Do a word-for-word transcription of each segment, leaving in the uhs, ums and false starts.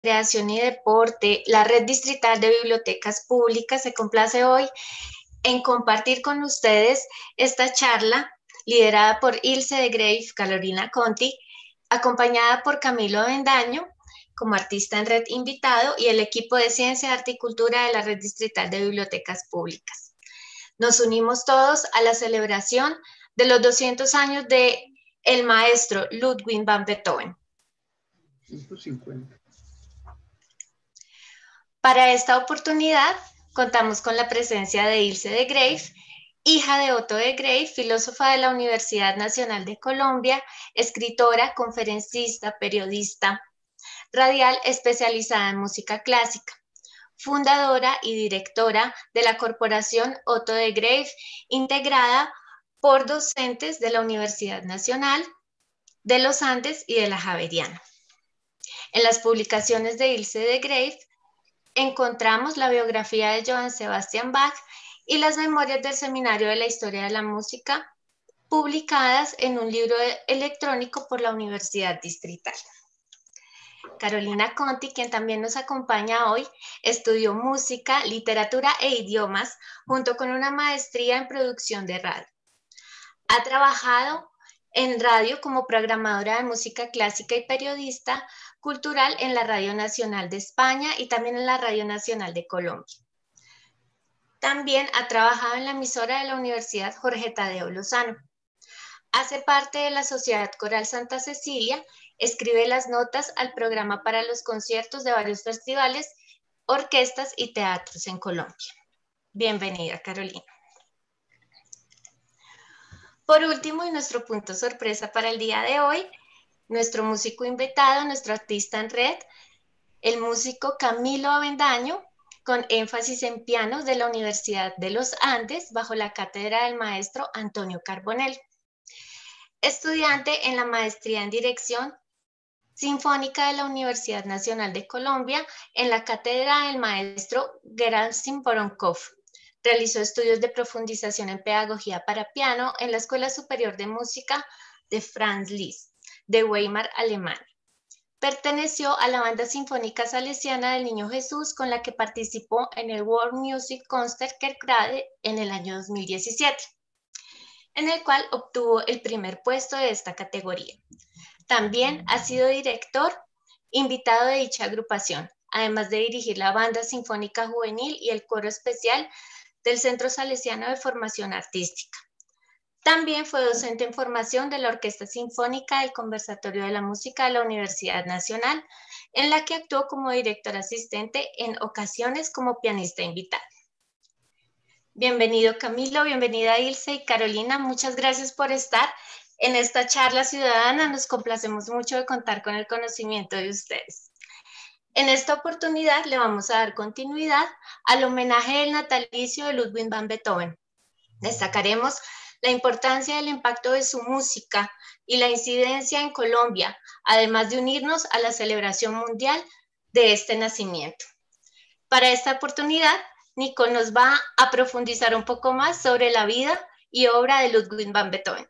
Recreación y Deporte, la Red Distrital de Bibliotecas Públicas, se complace hoy en compartir con ustedes esta charla liderada por Ilse de Grave, Carolina Conti, acompañada por Camilo Avendaño como artista en red invitado y el equipo de Ciencia, Arte y Cultura de la Red Distrital de Bibliotecas Públicas. Nos unimos todos a la celebración de los doscientos años de el maestro Ludwig van Beethoven. ciento cincuenta. Para esta oportunidad contamos con la presencia de Ilse de Grave, hija de Otto de Grave, filósofa de la Universidad Nacional de Colombia, escritora, conferencista, periodista radial especializada en música clásica, fundadora y directora de la Corporación Otto de Grave, integrada por docentes de la Universidad Nacional, de los Andes y de la Javeriana. En las publicaciones de Ilse de Grave encontramos la biografía de Johann Sebastian Bach y las memorias del Seminario de la Historia de la Música, publicadas en un libro electrónico por la Universidad Distrital. Carolina Conti, quien también nos acompaña hoy, estudió música, literatura e idiomas, junto con una maestría en producción de radio. Ha trabajado en radio como programadora de música clásica y periodista cultural en la Radio Nacional de España y también en la Radio Nacional de Colombia. También ha trabajado en la emisora de la Universidad Jorge Tadeo Lozano. Hace parte de la Sociedad Coral Santa Cecilia, escribe las notas al programa para los conciertos de varios festivales, orquestas y teatros en Colombia. Bienvenida, Carolina. Por último, y nuestro punto sorpresa para el día de hoy, nuestro músico invitado, nuestro artista en red, el músico Camilo Avendaño, con énfasis en pianos de la Universidad de los Andes, bajo la cátedra del maestro Antonio Carbonell. Estudiante en la maestría en dirección sinfónica de la Universidad Nacional de Colombia, en la cátedra del maestro Gerasim Voronkov. Realizó estudios de profundización en pedagogía para piano en la Escuela Superior de Música de Franz Liszt, de Weimar, Alemania. Perteneció a la Banda Sinfónica Salesiana del Niño Jesús, con la que participó en el World Music Concertgebouw en el año dos mil diecisiete, en el cual obtuvo el primer puesto de esta categoría. También ha sido director invitado de dicha agrupación, además de dirigir la Banda Sinfónica Juvenil y el coro especial del Centro Salesiano de Formación Artística. También fue docente en formación de la Orquesta Sinfónica del Conservatorio de la Música de la Universidad Nacional, en la que actuó como director asistente, en ocasiones como pianista invitado. Bienvenido, Camilo, bienvenida Ilse y Carolina, muchas gracias por estar en esta charla ciudadana. Nos complacemos mucho de contar con el conocimiento de ustedes. En esta oportunidad le vamos a dar continuidad al homenaje del natalicio de Ludwig van Beethoven. Destacaremos la importancia del impacto de su música y la incidencia en Colombia, además de unirnos a la celebración mundial de este nacimiento. Para esta oportunidad, Nico nos va a profundizar un poco más sobre la vida y obra de Ludwig van Beethoven.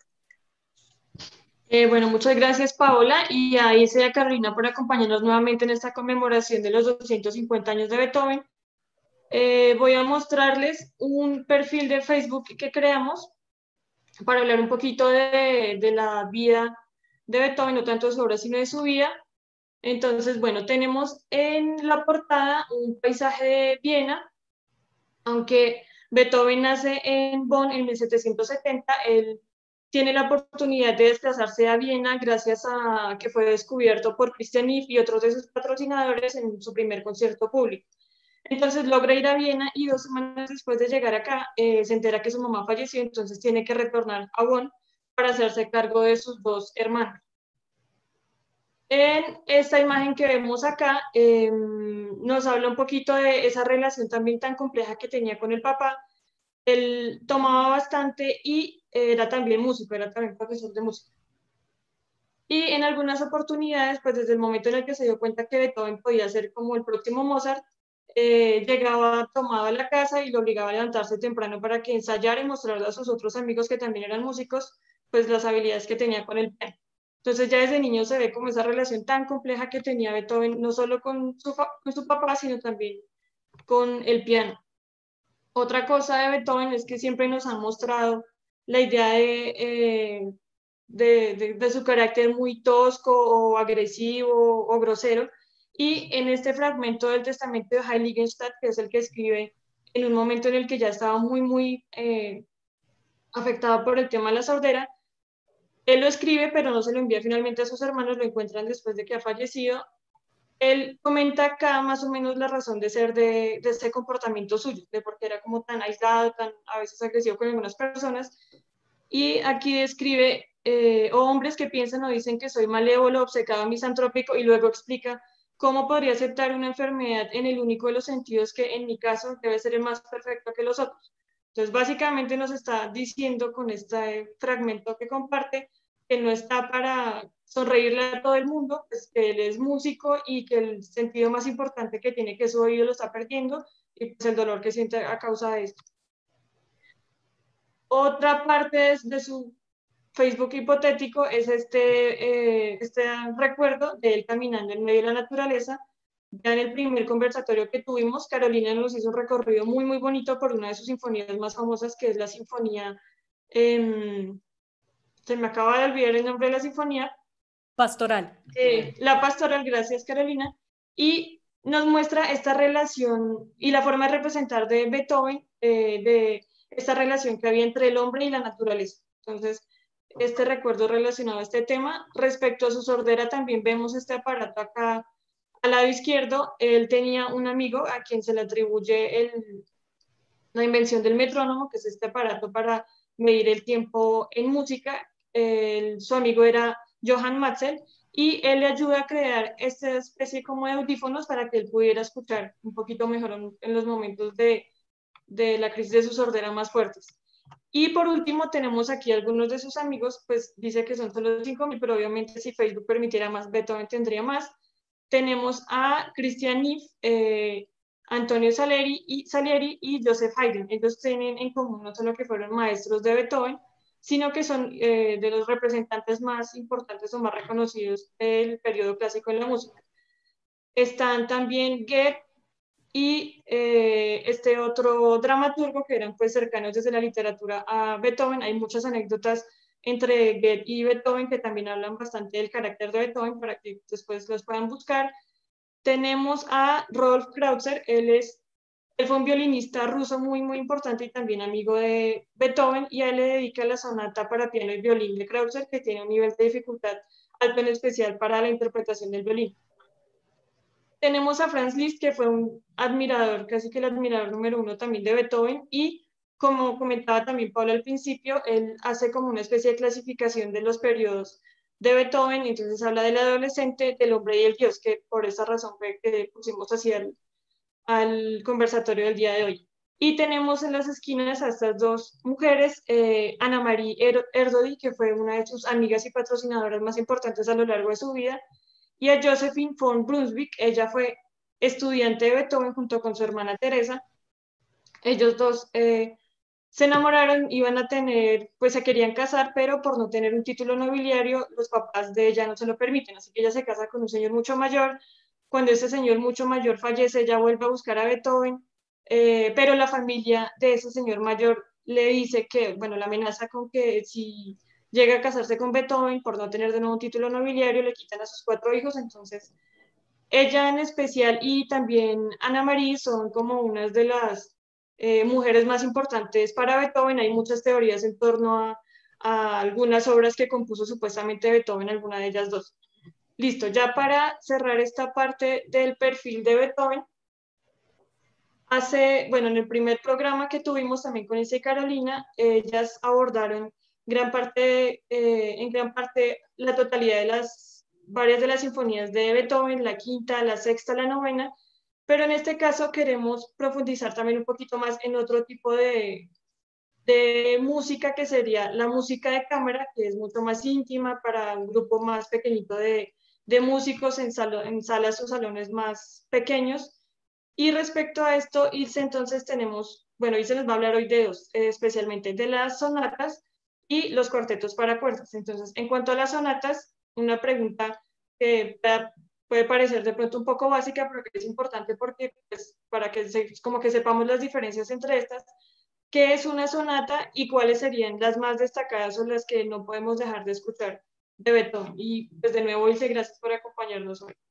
Eh, bueno, muchas gracias, Paola, y a Ilse y a Carolina por acompañarnos nuevamente en esta conmemoración de los doscientos cincuenta años de Beethoven. Eh, voy a mostrarles un perfil de Facebook que creamos para hablar un poquito de, de la vida de Beethoven, no tanto de su obra, sino de su vida. Entonces, bueno, tenemos en la portada un paisaje de Viena, aunque Beethoven nace en Bonn en mil setecientos setenta, él tiene la oportunidad de desplazarse a Viena gracias a que fue descubierto por Christian Iff y otros de sus patrocinadores en su primer concierto público. Entonces logra ir a Viena y dos semanas después de llegar acá eh, se entera que su mamá falleció, entonces tiene que retornar a Bonn para hacerse cargo de sus dos hermanos. En esta imagen que vemos acá eh, nos habla un poquito de esa relación también tan compleja que tenía con el papá. Él tomaba bastante y era también músico, era también profesor de música. Y en algunas oportunidades, pues desde el momento en el que se dio cuenta que Beethoven podía ser como el próximo Mozart, eh, llegaba, tomaba la casa y lo obligaba a levantarse temprano para que ensayara y mostrara a sus otros amigos que también eran músicos, pues las habilidades que tenía con el piano. Entonces ya desde niño se ve como esa relación tan compleja que tenía Beethoven, no solo con su, con su papá, sino también con el piano. Otra cosa de Beethoven es que siempre nos han mostrado la idea de, eh, de, de, de su carácter muy tosco o agresivo o grosero. Y en este fragmento del testamento de Heiligenstadt, que es el que escribe en un momento en el que ya estaba muy, muy eh, afectado por el tema de la sordera, él lo escribe, pero no se lo envía finalmente a sus hermanos, lo encuentran después de que ha fallecido. Él comenta acá más o menos la razón de ser de, de este comportamiento suyo, de por qué era como tan aislado, tan a veces agresivo con algunas personas. Y aquí describe, eh, o hombres que piensan o dicen que soy malévolo, obcecado, misantrópico, y luego explica cómo podría aceptar una enfermedad en el único de los sentidos que en mi caso debe ser el más perfecto que los otros. Entonces, básicamente nos está diciendo con este fragmento que comparte que no está para sonreírle a todo el mundo, pues que él es músico y que el sentido más importante que tiene, que su oído, lo está perdiendo, y pues el dolor que siente a causa de esto. Otra parte de su Facebook hipotético es este, eh, este recuerdo de él caminando en medio de la naturaleza. Ya en el primer conversatorio que tuvimos, Carolina nos hizo un recorrido muy, muy bonito por una de sus sinfonías más famosas, que es la sinfonía, eh, se me acaba de olvidar el nombre de la sinfonía. Pastoral. Eh, la pastoral, gracias Carolina. Y nos muestra esta relación y la forma de representar de Beethoven, eh, de esta relación que había entre el hombre y la naturaleza. Entonces, este recuerdo relacionado a este tema. Respecto a su sordera, también vemos este aparato acá al lado izquierdo. Él tenía un amigo a quien se le atribuye el, la invención del metrónomo, que es este aparato para medir el tiempo en música. El, su amigo era Johann Matzel, y él le ayuda a crear esta especie como de audífonos para que él pudiera escuchar un poquito mejor en, en los momentos de, de la crisis de su sordera más fuertes. Y por último tenemos aquí algunos de sus amigos, pues dice que son solo cinco mil, pero obviamente si Facebook permitiera más, Beethoven tendría más. Tenemos a Christian Neff, eh, Antonio Salieri y, Salieri y Joseph Haydn. Ellos tienen en común no solo que fueron maestros de Beethoven, sino que son eh, de los representantes más importantes o más reconocidos del periodo clásico en la música. Están también Goethe y eh, este otro dramaturgo que eran pues cercanos desde la literatura a Beethoven. Hay muchas anécdotas entre Goethe y Beethoven que también hablan bastante del carácter de Beethoven para que después los puedan buscar. Tenemos a Rolf Kreutzer, él, es, él fue un violinista ruso muy, muy importante y también amigo de Beethoven, y a él le dedica la sonata para piano y violín de Kreutzer, que tiene un nivel de dificultad alto en especial para la interpretación del violín. Tenemos a Franz Liszt, que fue un admirador, casi que el admirador número uno también de Beethoven, y como comentaba también Paula al principio, él hace como una especie de clasificación de los periodos de Beethoven, entonces habla del adolescente, del hombre y el dios, que por esa razón fue que pusimos así al, al conversatorio del día de hoy. Y tenemos en las esquinas a estas dos mujeres, eh, Ana Marie Erdődy, que fue una de sus amigas y patrocinadoras más importantes a lo largo de su vida, y a Josephine von Brunswick. Ella fue estudiante de Beethoven junto con su hermana Teresa. Ellos dos eh, se enamoraron, iban a tener, pues se querían casar, pero por no tener un título nobiliario, los papás de ella no se lo permiten, así que ella se casa con un señor mucho mayor. Cuando ese señor mucho mayor fallece, ella vuelve a buscar a Beethoven, eh, pero la familia de ese señor mayor le dice que, bueno, la amenaza con que si llega a casarse con Beethoven, por no tener de nuevo un título nobiliario, le quitan a sus cuatro hijos. Entonces ella en especial y también Ana Marie son como unas de las eh, mujeres más importantes para Beethoven. Hay muchas teorías en torno a, a algunas obras que compuso supuestamente Beethoven, alguna de ellas dos. Listo, ya para cerrar esta parte del perfil de Beethoven, hace, bueno, en el primer programa que tuvimos también con Isa y Carolina, ellas abordaron gran parte, eh, en gran parte la totalidad de las, varias de las sinfonías de Beethoven, la quinta, la sexta, la novena, pero en este caso queremos profundizar también un poquito más en otro tipo de, de música, que sería la música de cámara, que es mucho más íntima para un grupo más pequeñito de, de músicos en, salo, en salas o salones más pequeños. Y respecto a esto, Ilse, entonces tenemos, bueno, Ilse nos va a hablar hoy de dos, eh, especialmente de las sonatas y los cuartetos para cuerdas. Entonces, en cuanto a las sonatas, una pregunta que puede parecer de pronto un poco básica, pero que es importante porque, pues, para que se, como que sepamos las diferencias entre estas. ¿Qué es una sonata y cuáles serían las más destacadas o las que no podemos dejar de escuchar de Beethoven? Y pues de nuevo, Ilse, gracias por acompañarnos hoy.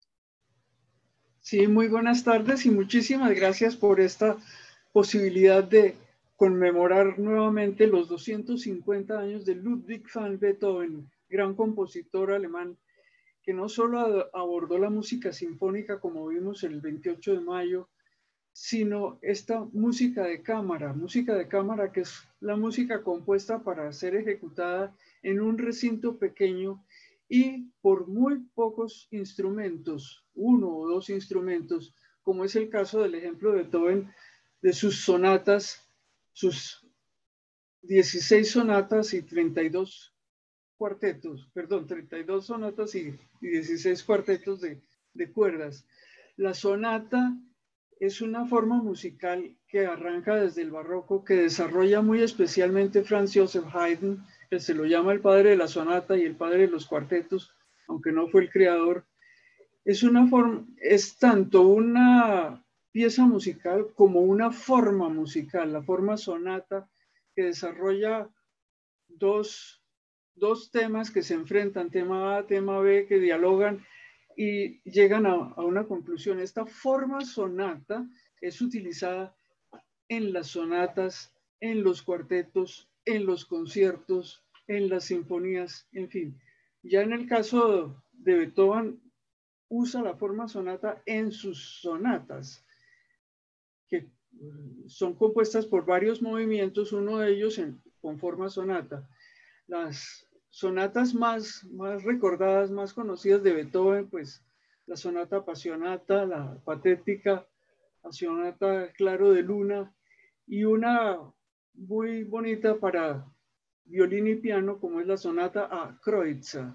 Sí, muy buenas tardes y muchísimas gracias por esta posibilidad de conmemorar nuevamente los doscientos cincuenta años de Ludwig van Beethoven, gran compositor alemán que no solo abordó la música sinfónica como vimos el veintiocho de mayo, sino esta música de cámara, música de cámara que es la música compuesta para ser ejecutada en un recinto pequeño y por muy pocos instrumentos, uno o dos instrumentos, como es el caso del ejemplo de Beethoven, de sus sonatas, sus dieciséis sonatas y treinta y dos cuartetos, perdón, treinta y dos sonatas y, y dieciséis cuartetos de, de cuerdas. La sonata es una forma musical que arranca desde el barroco, que desarrolla muy especialmente Franz Joseph Haydn, que se lo llama el padre de la sonata y el padre de los cuartetos, aunque no fue el creador. Es una forma, es tanto una pieza musical como una forma musical, la forma sonata que desarrolla dos, dos temas que se enfrentan, tema A, tema B, que dialogan y llegan a, a una conclusión. Esta forma sonata es utilizada en las sonatas, en los cuartetos, en los conciertos, en las sinfonías, en fin. Ya en el caso de Beethoven, usa la forma sonata en sus sonatas, que son compuestas por varios movimientos, uno de ellos en, con forma sonata. Las sonatas más, más recordadas, más conocidas de Beethoven, pues la sonata Appassionata, la Patética, la sonata Claro de Luna y una muy bonita para violín y piano como es la sonata a Kreutzer.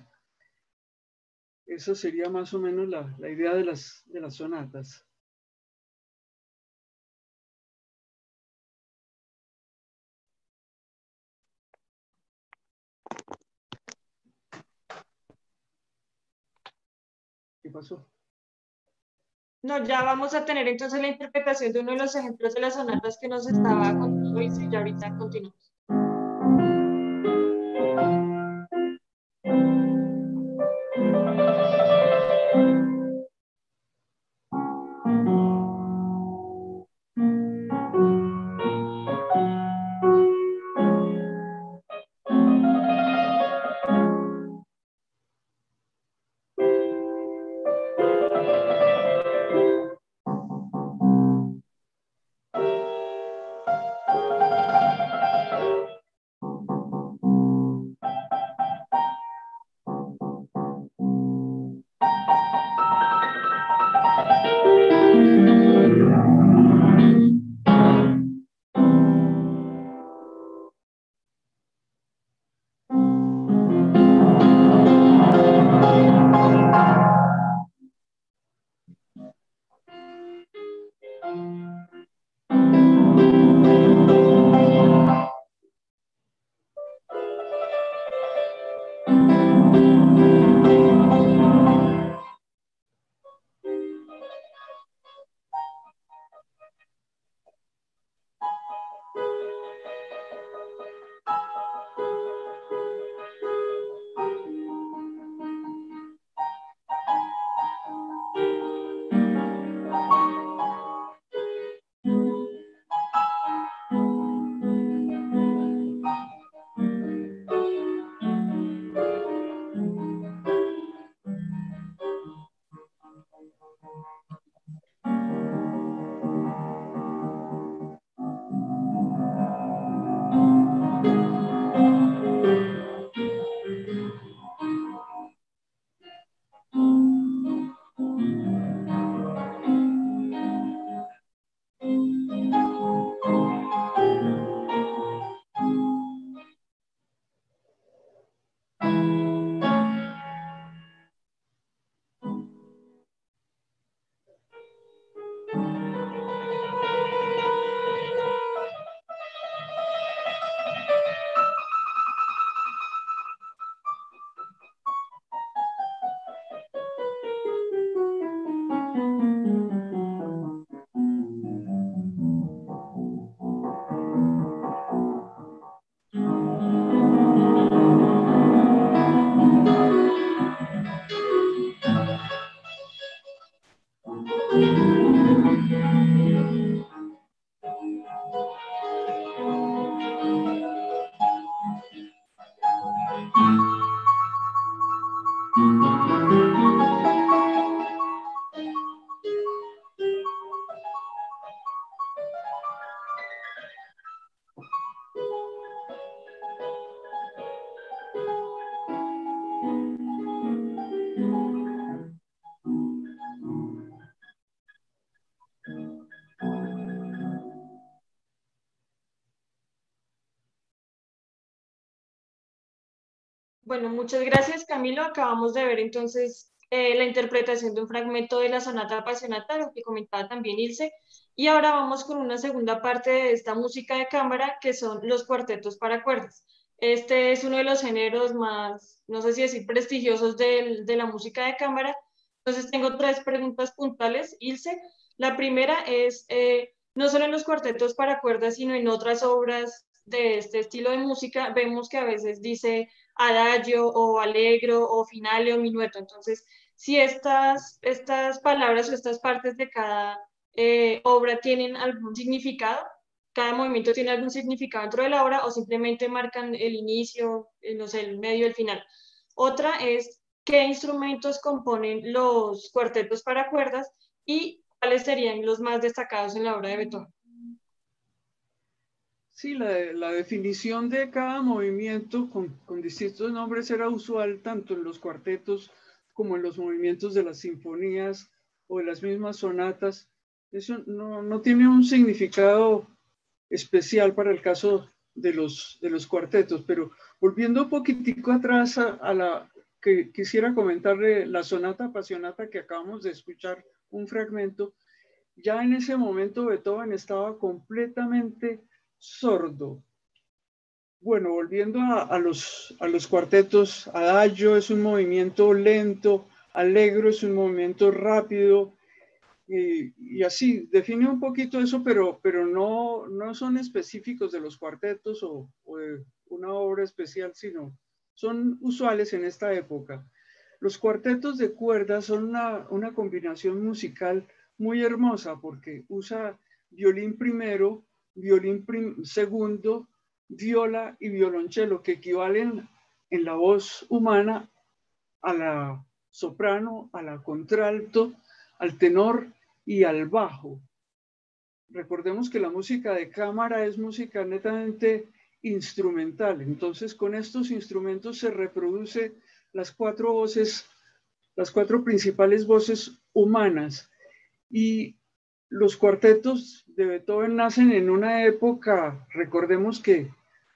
Esa sería más o menos la, la idea de las, de las sonatas. ¿Qué pasó? No, ya vamos a tener entonces la interpretación de uno de los ejemplos de las sonatas que nos estaba contando y ya ahorita continuamos. Bueno, muchas gracias, Camilo. Acabamos de ver entonces eh, la interpretación de un fragmento de la sonata Appassionata, lo que comentaba también Ilse. Y ahora vamos con una segunda parte de esta música de cámara, que son los cuartetos para cuerdas. Este es uno de los géneros más, no sé si decir, prestigiosos de, de la música de cámara. Entonces tengo tres preguntas puntuales, Ilse. La primera es, eh, no solo en los cuartetos para cuerdas, sino en otras obras de este estilo de música, vemos que a veces dice adagio o allegro o finale o minueto. Entonces, si estas, estas palabras o estas partes de cada eh, obra tienen algún significado, cada movimiento tiene algún significado dentro de la obra o simplemente marcan el inicio, eh, no sé, el medio, el final. Otra es qué instrumentos componen los cuartetos para cuerdas y cuáles serían los más destacados en la obra de Beethoven. Sí, la, la definición de cada movimiento con, con distintos nombres era usual tanto en los cuartetos como en los movimientos de las sinfonías o de las mismas sonatas. Eso no, no tiene un significado especial para el caso de los, de los cuartetos, pero volviendo un poquitico atrás a, a la que quisiera comentarle la sonata Appassionata que acabamos de escuchar un fragmento. Ya en ese momento Beethoven estaba completamente sordo. Bueno, volviendo a, a, los, a los cuartetos, adagio es un movimiento lento, allegro es un movimiento rápido, y, y así, define un poquito eso, pero, pero no, no son específicos de los cuartetos o, o de una obra especial, sino son usuales en esta época. Los cuartetos de cuerdas son una, una combinación musical muy hermosa porque usa violín primero, violín prim segundo, viola y violonchelo, que equivalen en la voz humana a la soprano, a la contralto, al tenor y al bajo. Recordemos que la música de cámara es música netamente instrumental, entonces con estos instrumentos se reproduce las cuatro voces, las cuatro principales voces humanas. Y los cuartetos de Beethoven nacen en una época, recordemos que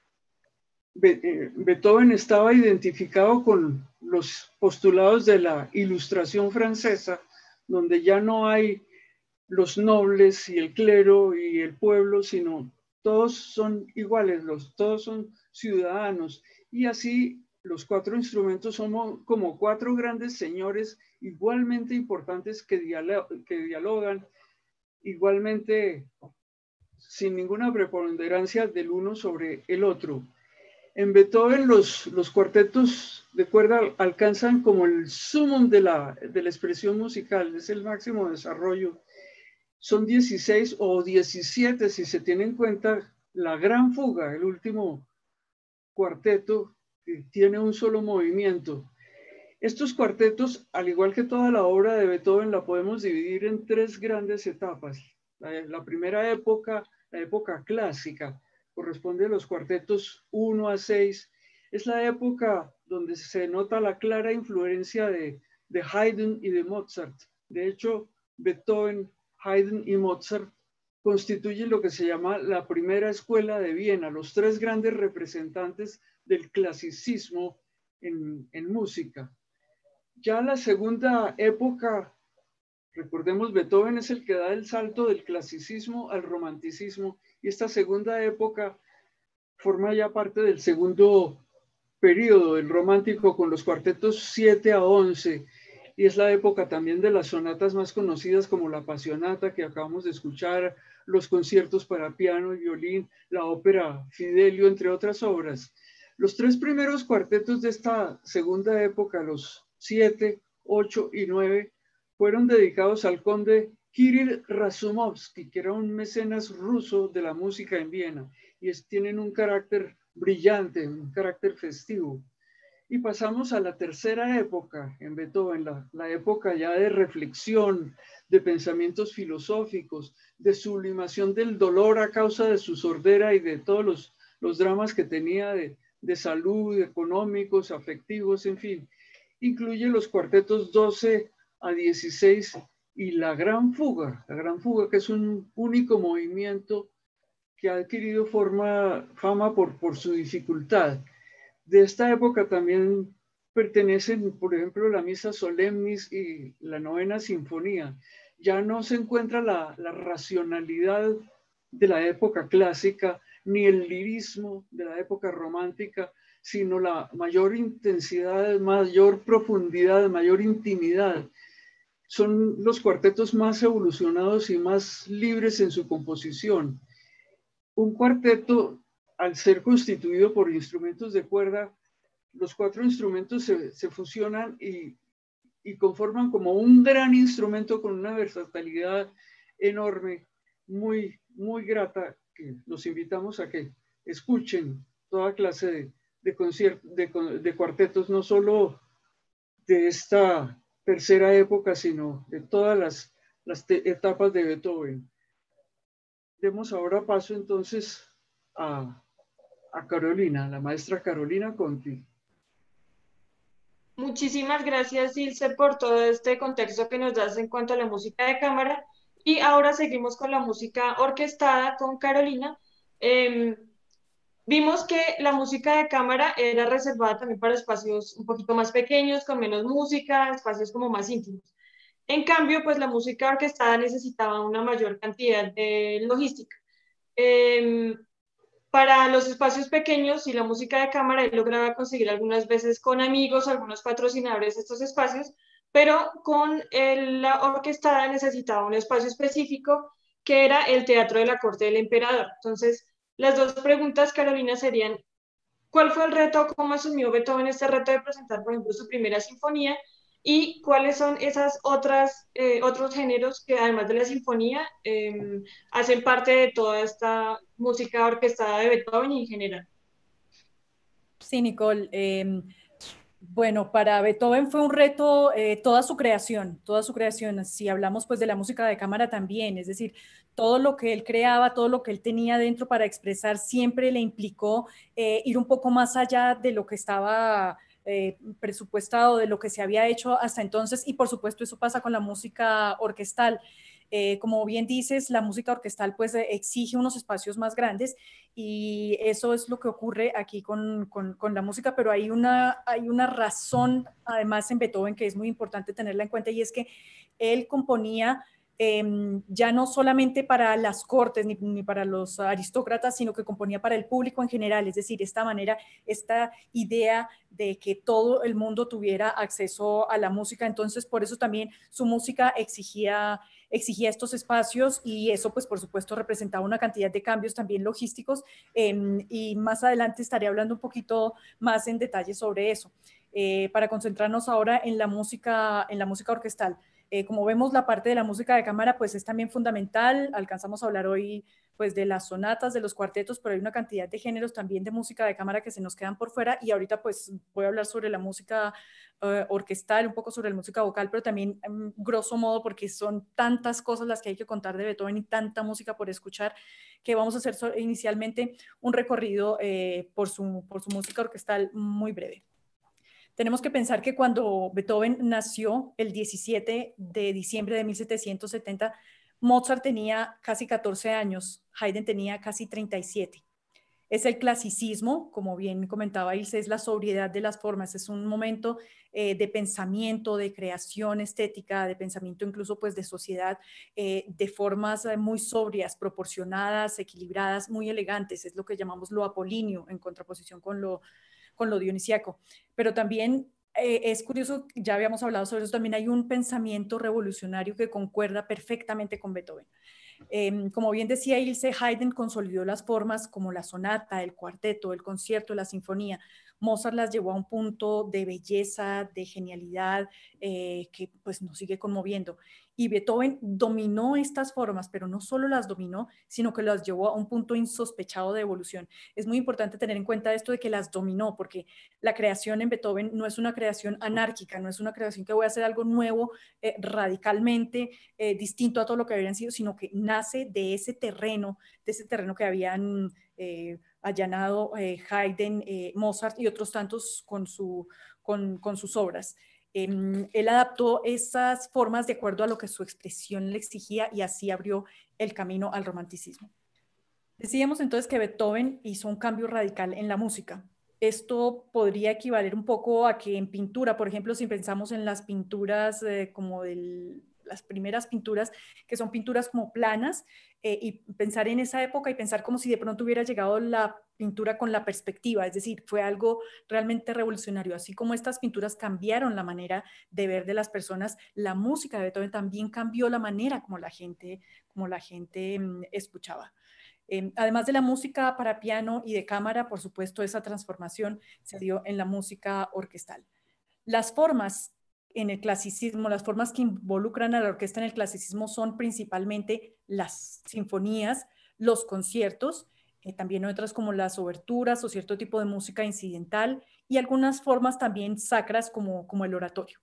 Beethoven estaba identificado con los postulados de la Ilustración francesa, donde ya no hay los nobles y el clero y el pueblo, sino todos son iguales, los, todos son ciudadanos. Y así los cuatro instrumentos somos como cuatro grandes señores igualmente importantes que, dialo que dialogan, igualmente sin ninguna preponderancia del uno sobre el otro. En Beethoven los, los cuartetos de cuerda alcanzan como el sumum de la, de la expresión musical, es el máximo desarrollo. Son dieciséis o diecisiete si se tiene en cuenta la gran fuga, el último cuarteto que tiene un solo movimiento. Estos cuartetos, al igual que toda la obra de Beethoven, la podemos dividir en tres grandes etapas. La, la primera época, la época clásica, corresponde a los cuartetos uno a seis. Es la época donde se nota la clara influencia de, de Haydn y de Mozart. De hecho, Beethoven, Haydn y Mozart constituyen lo que se llama la primera escuela de Viena, los tres grandes representantes del clasicismo en, en música. Ya la segunda época, recordemos, Beethoven es el que da el salto del clasicismo al romanticismo, y esta segunda época forma ya parte del segundo periodo del romántico con los cuartetos siete a once, y es la época también de las sonatas más conocidas como la Appassionata que acabamos de escuchar, los conciertos para piano y violín, la ópera Fidelio, entre otras obras. Los tres primeros cuartetos de esta segunda época, los siete, ocho y nueve, fueron dedicados al conde Kirill Razumovsky, que era un mecenas ruso de la música en Viena, y es, tienen un carácter brillante, un carácter festivo. Y pasamos a la tercera época en Beethoven, la, la época ya de reflexión, de pensamientos filosóficos, de sublimación del dolor a causa de su sordera y de todos los, los dramas que tenía de, de salud, económicos, afectivos, en fin. Incluye los cuartetos doce a dieciséis y la Gran Fuga, la Gran Fuga, que es un único movimiento que ha adquirido forma, fama por, por su dificultad. De esta época también pertenecen, por ejemplo, la Misa Solemnis y la Novena Sinfonía. Ya no se encuentra la, la racionalidad de la época clásica, ni el lirismo de la época romántica, sino la mayor intensidad, mayor profundidad, mayor intimidad. Son los cuartetos más evolucionados y más libres en su composición. Un cuarteto, al ser constituido por instrumentos de cuerda, los cuatro instrumentos se, se fusionan y, y conforman como un gran instrumento con una versatilidad enorme, muy, muy grata, que los invitamos a que escuchen toda clase de, de, conciertos, de, de cuartetos, no solo de esta tercera época, sino de todas las, las etapas de Beethoven. Demos ahora paso entonces a, a Carolina, la maestra Carolina Conti. Muchísimas gracias, Ilse, por todo este contexto que nos das en cuanto a la música de cámara. Y ahora seguimos con la música orquestada con Carolina. Eh, vimos que la música de cámara era reservada también para espacios un poquito más pequeños, con menos música, espacios como más íntimos. En cambio, pues la música orquestada necesitaba una mayor cantidad de logística. Eh, para los espacios pequeños y la música de cámara, él lograba conseguir algunas veces con amigos, algunos patrocinadores estos espacios, pero con el, la orquestada necesitaba un espacio específico que era el Teatro de la Corte del Emperador. Entonces, las dos preguntas, Carolina, serían, ¿cuál fue el reto? ¿Cómo asumió Beethoven este reto de presentar, por ejemplo, su primera sinfonía? ¿Y cuáles son esas otras, eh, otros géneros que además de la sinfonía eh, hacen parte de toda esta música orquestada de Beethoven y en general? Sí, Nicole. Eh, bueno, para Beethoven fue un reto eh, toda su creación, toda su creación. Si hablamos pues de la música de cámara también, es decir, todo lo que él creaba, todo lo que él tenía dentro para expresar siempre le implicó eh, ir un poco más allá de lo que estaba eh, presupuestado, de lo que se había hecho hasta entonces, y por supuesto eso pasa con la música orquestal. Eh, como bien dices, la música orquestal pues exige unos espacios más grandes y eso es lo que ocurre aquí con, con, con la música, pero hay una, hay una razón además en Beethoven que es muy importante tenerla en cuenta y es que él componía eh, ya no solamente para las cortes ni, ni para los aristócratas, sino que componía para el público en general, es decir, esta manera, esta idea de que todo el mundo tuviera acceso a la música, entonces por eso también su música exigía exigía estos espacios y eso pues por supuesto representaba una cantidad de cambios también logísticos eh, y más adelante estaré hablando un poquito más en detalle sobre eso. Eh, para concentrarnos ahora en la música, en la música orquestal. Eh, como vemos, la parte de la música de cámara pues es también fundamental. Alcanzamos a hablar hoy pues de las sonatas, de los cuartetos, pero hay una cantidad de géneros también de música de cámara que se nos quedan por fuera y ahorita pues voy a hablar sobre la música uh, orquestal, un poco sobre la música vocal, pero también um, grosso modo porque son tantas cosas las que hay que contar de Beethoven y tanta música por escuchar que vamos a hacer so inicialmente un recorrido eh, por, su, por su música orquestal muy breve. Tenemos que pensar que cuando Beethoven nació el diecisiete de diciembre de mil setecientos setenta, Mozart tenía casi catorce años, Haydn tenía casi treinta y siete. Es el clasicismo, como bien comentaba Ilse, es la sobriedad de las formas, es un momento eh, de pensamiento, de creación estética, de pensamiento incluso pues de sociedad, eh, de formas muy sobrias, proporcionadas, equilibradas, muy elegantes, es lo que llamamos lo apolíneo en contraposición con lo, con lo dionisíaco. Pero también eh, es curioso, ya habíamos hablado sobre eso, también hay un pensamiento revolucionario que concuerda perfectamente con Beethoven. Eh, como bien decía Ilse, Haydn consolidó las formas como la sonata, el cuarteto, el concierto, la sinfonía, Mozart las llevó a un punto de belleza, de genialidad, eh, que pues nos sigue conmoviendo. Y Beethoven dominó estas formas, pero no solo las dominó, sino que las llevó a un punto insospechado de evolución. Es muy importante tener en cuenta esto de que las dominó, porque la creación en Beethoven no es una creación anárquica, no es una creación que voy a hacer algo nuevo, eh, radicalmente eh, distinto a todo lo que habían sido, sino que nace de ese terreno, de ese terreno que habían eh, allanado eh, Haydn, eh, Mozart y otros tantos con, su, con, con sus obras. Eh, él adaptó esas formas de acuerdo a lo que su expresión le exigía y así abrió el camino al romanticismo. Decíamos entonces que Beethoven hizo un cambio radical en la música. Esto podría equivaler un poco a que en pintura, por ejemplo, si pensamos en las pinturas eh, como del, las primeras pinturas, que son pinturas como planas, eh, y pensar en esa época y pensar como si de pronto hubiera llegado la pintura con la perspectiva, es decir, fue algo realmente revolucionario. Así como estas pinturas cambiaron la manera de ver de las personas, la música de Beethoven también cambió la manera como la gente, como la gente mm, escuchaba. Eh, además de la música para piano y de cámara, por supuesto, esa transformación se dio en la música orquestal. Las formas en el clasicismo, las formas que involucran a la orquesta en el clasicismo son principalmente las sinfonías, los conciertos, eh, también otras como las oberturas o cierto tipo de música incidental y algunas formas también sacras como, como el oratorio.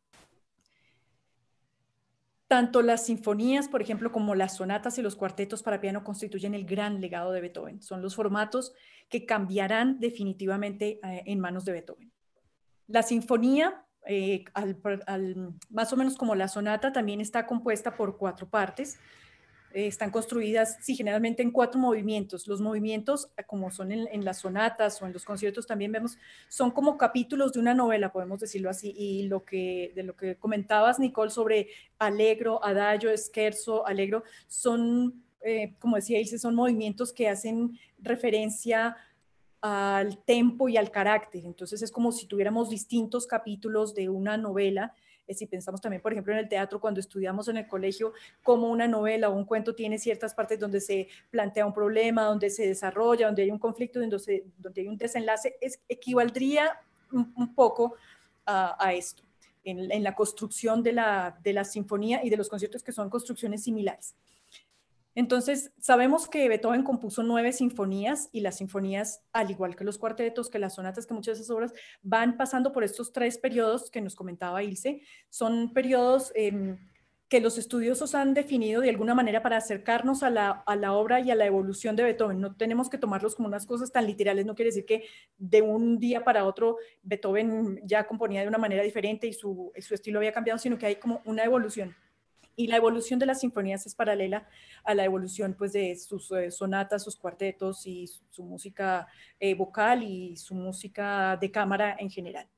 Tanto las sinfonías, por ejemplo, como las sonatas y los cuartetos para piano constituyen el gran legado de Beethoven. Son los formatos que cambiarán definitivamente eh, en manos de Beethoven. La sinfonía, eh, al, al, más o menos como la sonata, también está compuesta por cuatro partes. Eh, están construidas, sí, generalmente en cuatro movimientos. Los movimientos, como son en, en las sonatas o en los conciertos, también vemos, son como capítulos de una novela, podemos decirlo así. Y lo que, de lo que comentabas, Nicole, sobre allegro, adagio, scherzo, allegro, son, eh, como decía Ilse, son movimientos que hacen referencia al tempo y al carácter. Entonces es como si tuviéramos distintos capítulos de una novela. Si pensamos también, por ejemplo, en el teatro, cuando estudiamos en el colegio, cómo una novela o un cuento tiene ciertas partes donde se plantea un problema, donde se desarrolla, donde hay un conflicto, donde, se, donde hay un desenlace, es, equivaldría un, un poco a, a esto, en, en la construcción de la, de la sinfonía y de los conciertos, que son construcciones similares. Entonces, sabemos que Beethoven compuso nueve sinfonías y las sinfonías, al igual que los cuartetos, que las sonatas, que muchas de esas obras, van pasando por estos tres periodos que nos comentaba Ilse. Son periodos eh, que los estudiosos han definido de alguna manera para acercarnos a la, a la obra y a la evolución de Beethoven. No tenemos que tomarlos como unas cosas tan literales, no quiere decir que de un día para otro Beethoven ya componía de una manera diferente y su, su estilo había cambiado, sino que hay como una evolución. Y la evolución de las sinfonías es paralela a la evolución pues, de sus eh, sonatas, sus cuartetos y su, su música eh, vocal y su música de cámara en general.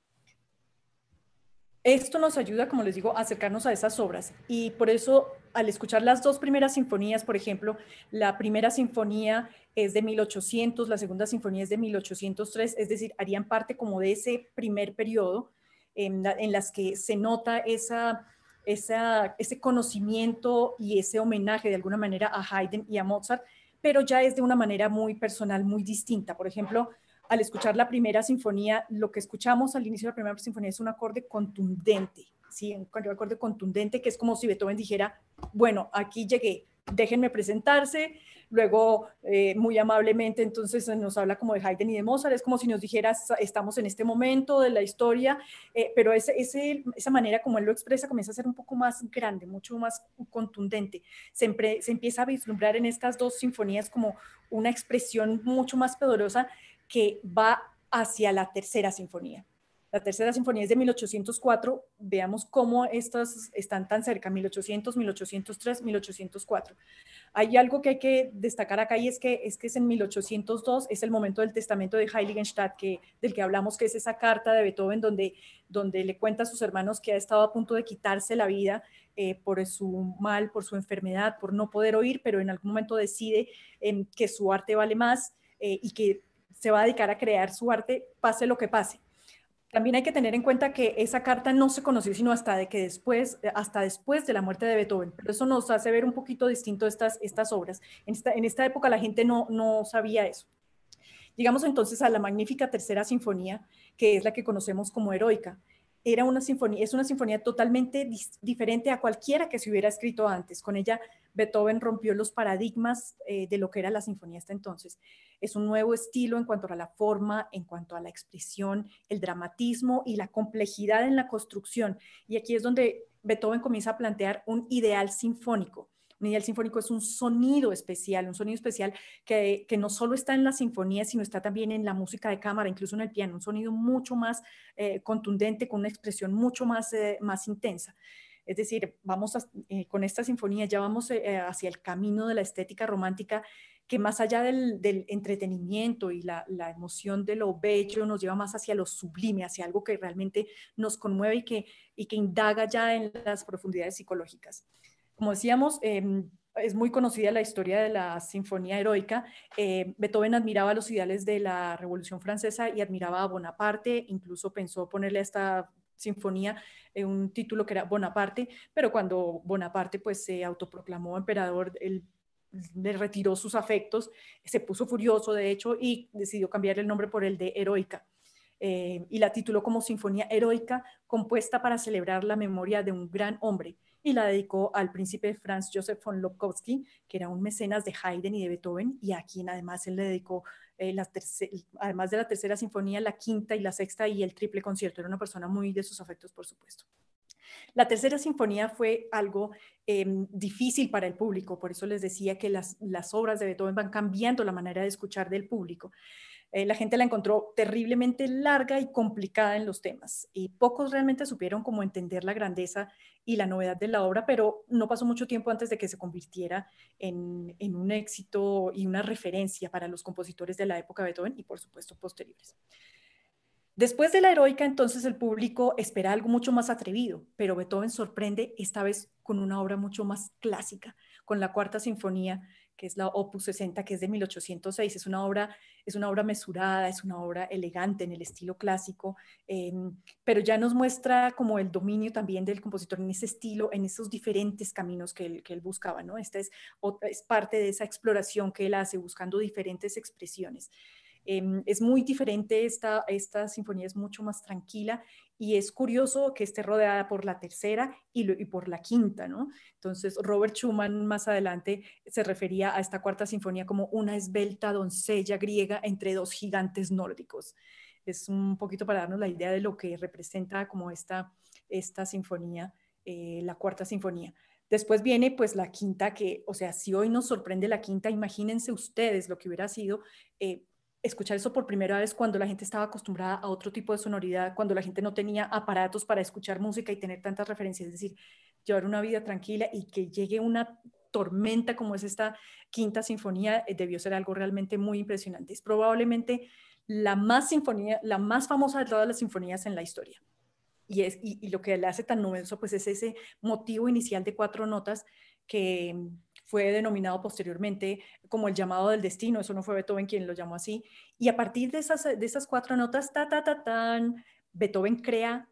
Esto nos ayuda, como les digo, a acercarnos a esas obras. Y por eso, al escuchar las dos primeras sinfonías, por ejemplo, la primera sinfonía es de mil ochocientos, la segunda sinfonía es de mil ochocientos tres, es decir, harían parte como de ese primer periodo en, la, en las que se nota esa... Esa, ese conocimiento y ese homenaje de alguna manera a Haydn y a Mozart, pero ya es de una manera muy personal, muy distinta. Por ejemplo, al escuchar la primera sinfonía, lo que escuchamos al inicio de la primera sinfonía es un acorde contundente, ¿sí? Un acorde contundente que es como si Beethoven dijera, bueno, aquí llegué, déjenme presentarse. Luego, eh, muy amablemente, entonces nos habla como de Haydn y de Mozart, es como si nos dijera, estamos en este momento de la historia, eh, pero ese, ese, esa manera como él lo expresa comienza a ser un poco más grande, mucho más contundente. Se, se empieza a vislumbrar en estas dos sinfonías como una expresión mucho más poderosa que va hacia la tercera sinfonía. La tercera sinfonía es de mil ochocientos cuatro, veamos cómo estas están tan cerca, mil ochocientos, mil ochocientos tres, mil ochocientos cuatro. Hay algo que hay que destacar acá y es que es, que es en mil ochocientos dos, es el momento del testamento de Heiligenstadt, que, del que hablamos, que es esa carta de Beethoven donde, donde le cuenta a sus hermanos que ha estado a punto de quitarse la vida eh, por su mal, por su enfermedad, por no poder oír, pero en algún momento decide eh, que su arte vale más eh, y que se va a dedicar a crear su arte, pase lo que pase. También hay que tener en cuenta que esa carta no se conoció sino hasta, de que después, hasta después de la muerte de Beethoven, pero eso nos hace ver un poquito distinto estas, estas obras. En esta, en esta época la gente no, no sabía eso. Llegamos entonces a la magnífica tercera sinfonía, que es la que conocemos como Heroica. Era una sinfonía, es una sinfonía totalmente diferente a cualquiera que se hubiera escrito antes. Con ella, Beethoven rompió los paradigmas eh, de lo que era la sinfonía hasta entonces. Es un nuevo estilo en cuanto a la forma, en cuanto a la expresión, el dramatismo y la complejidad en la construcción. Y aquí es donde Beethoven comienza a plantear un ideal sinfónico. Un ideal sinfónico es un sonido especial, un sonido especial que, que no solo está en la sinfonía, sino está también en la música de cámara, incluso en el piano, un sonido mucho más eh, contundente, con una expresión mucho más, eh, más intensa. Es decir, vamos a, eh, con esta sinfonía ya vamos eh, hacia el camino de la estética romántica, que más allá del, del entretenimiento y la, la emoción de lo bello, nos lleva más hacia lo sublime, hacia algo que realmente nos conmueve y que, y que indaga ya en las profundidades psicológicas. Como decíamos, eh, es muy conocida la historia de la Sinfonía Heroica. Eh, Beethoven admiraba los ideales de la Revolución Francesa y admiraba a Bonaparte, incluso pensó ponerle a esta sinfonía eh, un título que era Bonaparte, pero cuando Bonaparte pues, se autoproclamó emperador, él le retiró sus afectos, se puso furioso de hecho y decidió cambiar el nombre por el de Heroica. Eh, y la tituló como Sinfonía Heroica, compuesta para celebrar la memoria de un gran hombre, y la dedicó al príncipe Franz Joseph von Lobkowski, que era un mecenas de Haydn y de Beethoven, y a quien además él le dedicó, eh, la además de la tercera sinfonía, la quinta y la sexta y el triple concierto. Era una persona muy de sus afectos, por supuesto. La tercera sinfonía fue algo eh, difícil para el público, por eso les decía que las, las obras de Beethoven van cambiando la manera de escuchar del público. Eh, la gente la encontró terriblemente larga y complicada en los temas, y pocos realmente supieron cómo entender la grandeza y la novedad de la obra, pero no pasó mucho tiempo antes de que se convirtiera en, en un éxito y una referencia para los compositores de la época de Beethoven y por supuesto posteriores. Después de la Heroica, entonces el público espera algo mucho más atrevido, pero Beethoven sorprende esta vez con una obra mucho más clásica, con la Cuarta Sinfonía, que es la Opus sesenta, que es de mil ochocientos seis. Es una obra, es una obra mesurada, es una obra elegante en el estilo clásico, eh, pero ya nos muestra como el dominio también del compositor en ese estilo, en esos diferentes caminos que él, que él buscaba, ¿no? Esta es, es parte de esa exploración que él hace, buscando diferentes expresiones. Eh, es muy diferente, esta, esta sinfonía es mucho más tranquila y es curioso que esté rodeada por la tercera y, lo, y por la quinta, ¿no? Entonces Robert Schumann más adelante se refería a esta cuarta sinfonía como una esbelta doncella griega entre dos gigantes nórdicos. Es un poquito para darnos la idea de lo que representa como esta, esta sinfonía, eh, la cuarta sinfonía. Después viene pues la quinta, que, o sea, si hoy nos sorprende la quinta, imagínense ustedes lo que hubiera sido eh, escuchar eso por primera vez cuando la gente estaba acostumbrada a otro tipo de sonoridad, cuando la gente no tenía aparatos para escuchar música y tener tantas referencias, es decir, llevar una vida tranquila y que llegue una tormenta como es esta quinta sinfonía, eh, debió ser algo realmente muy impresionante. Es probablemente la más sinfonía, la más famosa de todas las sinfonías en la historia. Y, es, y, y lo que le hace tan novedoso pues es ese motivo inicial de cuatro notas que fue denominado posteriormente como el llamado del destino. Eso no fue Beethoven quien lo llamó así, y a partir de esas, de esas cuatro notas, ta, ta, ta, tan, Beethoven crea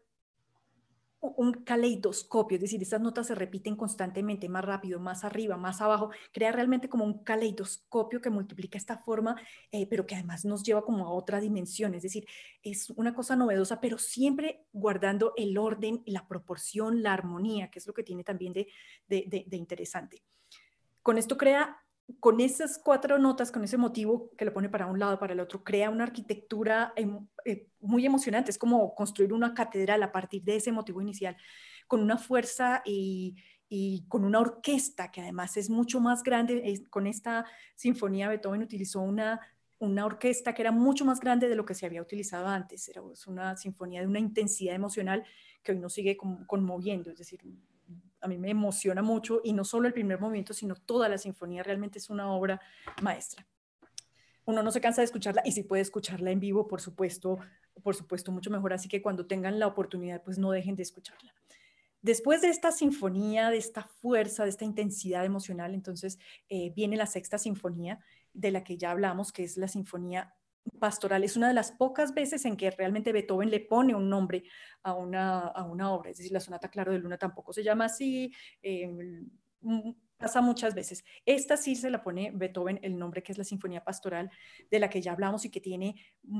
un caleidoscopio, es decir, esas notas se repiten constantemente, más rápido, más arriba, más abajo, crea realmente como un caleidoscopio que multiplica esta forma, eh, pero que además nos lleva como a otra dimensión, es decir, es una cosa novedosa, pero siempre guardando el orden, la proporción, la armonía, que es lo que tiene también de, de, de, de interesante. Con esto crea, con esas cuatro notas, con ese motivo que lo pone para un lado, para el otro, crea una arquitectura eh, muy emocionante. Es como construir una catedral a partir de ese motivo inicial, con una fuerza y, y con una orquesta que además es mucho más grande. Es, con esta sinfonía Beethoven utilizó una, una orquesta que era mucho más grande de lo que se había utilizado antes. Era una sinfonía de una intensidad emocional que hoy nos sigue conmoviendo, es decir, a mí me emociona mucho, y no solo el primer movimiento, sino toda la sinfonía. Realmente es una obra maestra. Uno no se cansa de escucharla, y si puede escucharla en vivo, por supuesto, por supuesto, mucho mejor. Así que cuando tengan la oportunidad, pues no dejen de escucharla. Después de esta sinfonía, de esta fuerza, de esta intensidad emocional, entonces eh, viene la sexta sinfonía, de la que ya hablamos, que es la sinfonía pastoral. Es una de las pocas veces en que realmente Beethoven le pone un nombre a una, a una obra, es decir, la sonata Claro de Luna tampoco se llama así, eh, Pasa muchas veces. Esta sí se la pone Beethoven el nombre, que es la Sinfonía Pastoral, de la que ya hablamos y que tiene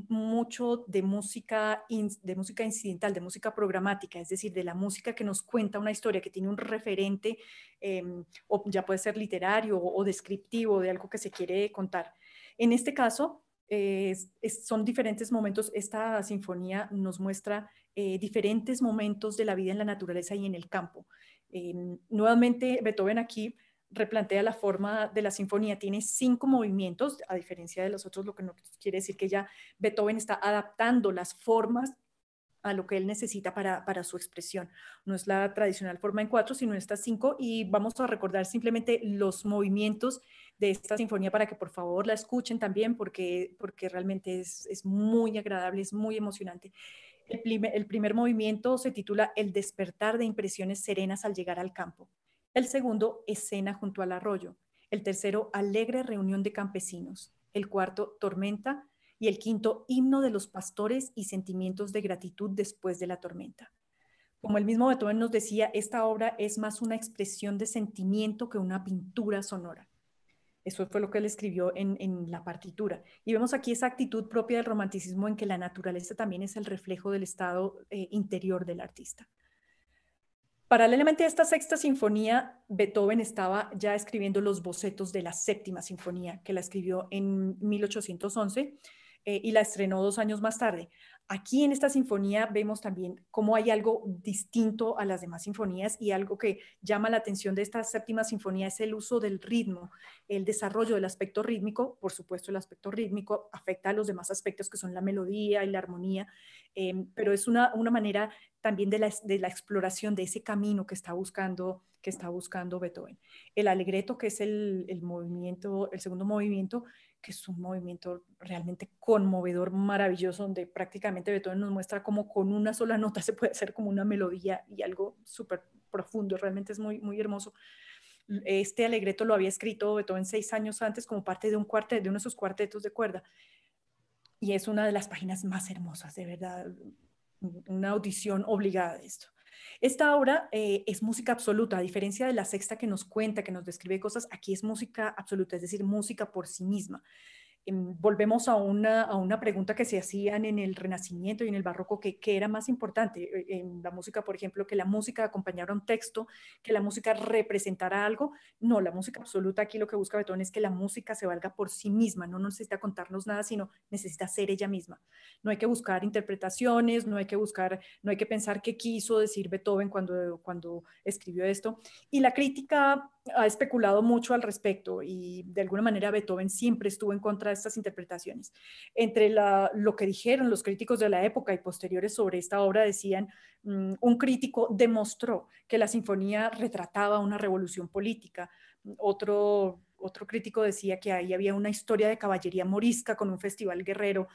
mucho de música, de música incidental, de música programática, es decir, de la música que nos cuenta una historia, que tiene un referente, eh, o ya puede ser literario o, o descriptivo de algo que se quiere contar. En este caso, eh, es, es, son diferentes momentos. Esta sinfonía nos muestra eh, diferentes momentos de la vida en la naturaleza y en el campo. Eh, nuevamente, Beethoven aquí replantea la forma de la sinfonía. Tiene cinco movimientos, a diferencia de los otros, lo que no quiere decir que ya Beethoven está adaptando las formas a lo que él necesita para, para su expresión. No es la tradicional forma en cuatro, sino estas cinco, y vamos a recordar simplemente los movimientos de esta sinfonía para que por favor la escuchen también, porque, porque realmente es, es muy agradable, es muy emocionante. El primer, el primer movimiento se titula El despertar de impresiones serenas al llegar al campo. El segundo, Escena junto al arroyo. El tercero, Alegre reunión de campesinos. El cuarto, Tormenta. Y el quinto, Himno de los pastores y sentimientos de gratitud después de la tormenta. Como el mismo Beethoven nos decía, esta obra es más una expresión de sentimiento que una pintura sonora. Eso fue lo que él escribió en, en la partitura. Y vemos aquí esa actitud propia del romanticismo en que la naturaleza también es el reflejo del estado eh, interior del artista. Paralelamente a esta sexta sinfonía, Beethoven estaba ya escribiendo los bocetos de la séptima sinfonía, que la escribió en mil ochocientos once eh, y la estrenó dos años más tarde. Aquí en esta sinfonía vemos también cómo hay algo distinto a las demás sinfonías, y algo que llama la atención de esta séptima sinfonía es el uso del ritmo, el desarrollo del aspecto rítmico. Por supuesto, el aspecto rítmico afecta a los demás aspectos que son la melodía y la armonía, eh, pero es una, una manera también de la, de la exploración de ese camino que está buscando, que está buscando Beethoven. El allegretto, que es el, el movimiento, el segundo movimiento, que es un movimiento realmente conmovedor, maravilloso, donde prácticamente Beethoven nos muestra cómo con una sola nota se puede hacer como una melodía y algo súper profundo. Realmente es muy, muy hermoso. Este allegretto lo había escrito Beethoven seis años antes como parte de un cuarteto, de uno de sus cuartetos de cuerda. Y es una de las páginas más hermosas, de verdad, una audición obligada de esto. Esta obra eh, es música absoluta, a diferencia de la sexta que nos cuenta, que nos describe cosas. Aquí es música absoluta, es decir, música por sí misma. Volvemos a una, a una pregunta que se hacían en el Renacimiento y en el Barroco, que, que era más importante en la música, por ejemplo, que la música acompañara un texto, que la música representara algo. No, la música absoluta aquí lo que busca Beethoven es que la música se valga por sí misma, no necesita contarnos nada, sino necesita ser ella misma. No hay que buscar interpretaciones, no hay que buscar, no hay que pensar qué quiso decir Beethoven cuando, cuando escribió esto. Y la crítica ha especulado mucho al respecto, y de alguna manera Beethoven siempre estuvo en contra de estas interpretaciones. Entre la, lo que dijeron los críticos de la época y posteriores sobre esta obra decían, um, un crítico demostró que la sinfonía retrataba una revolución política. Otro, otro crítico decía que ahí había una historia de caballería morisca con un festival guerrero.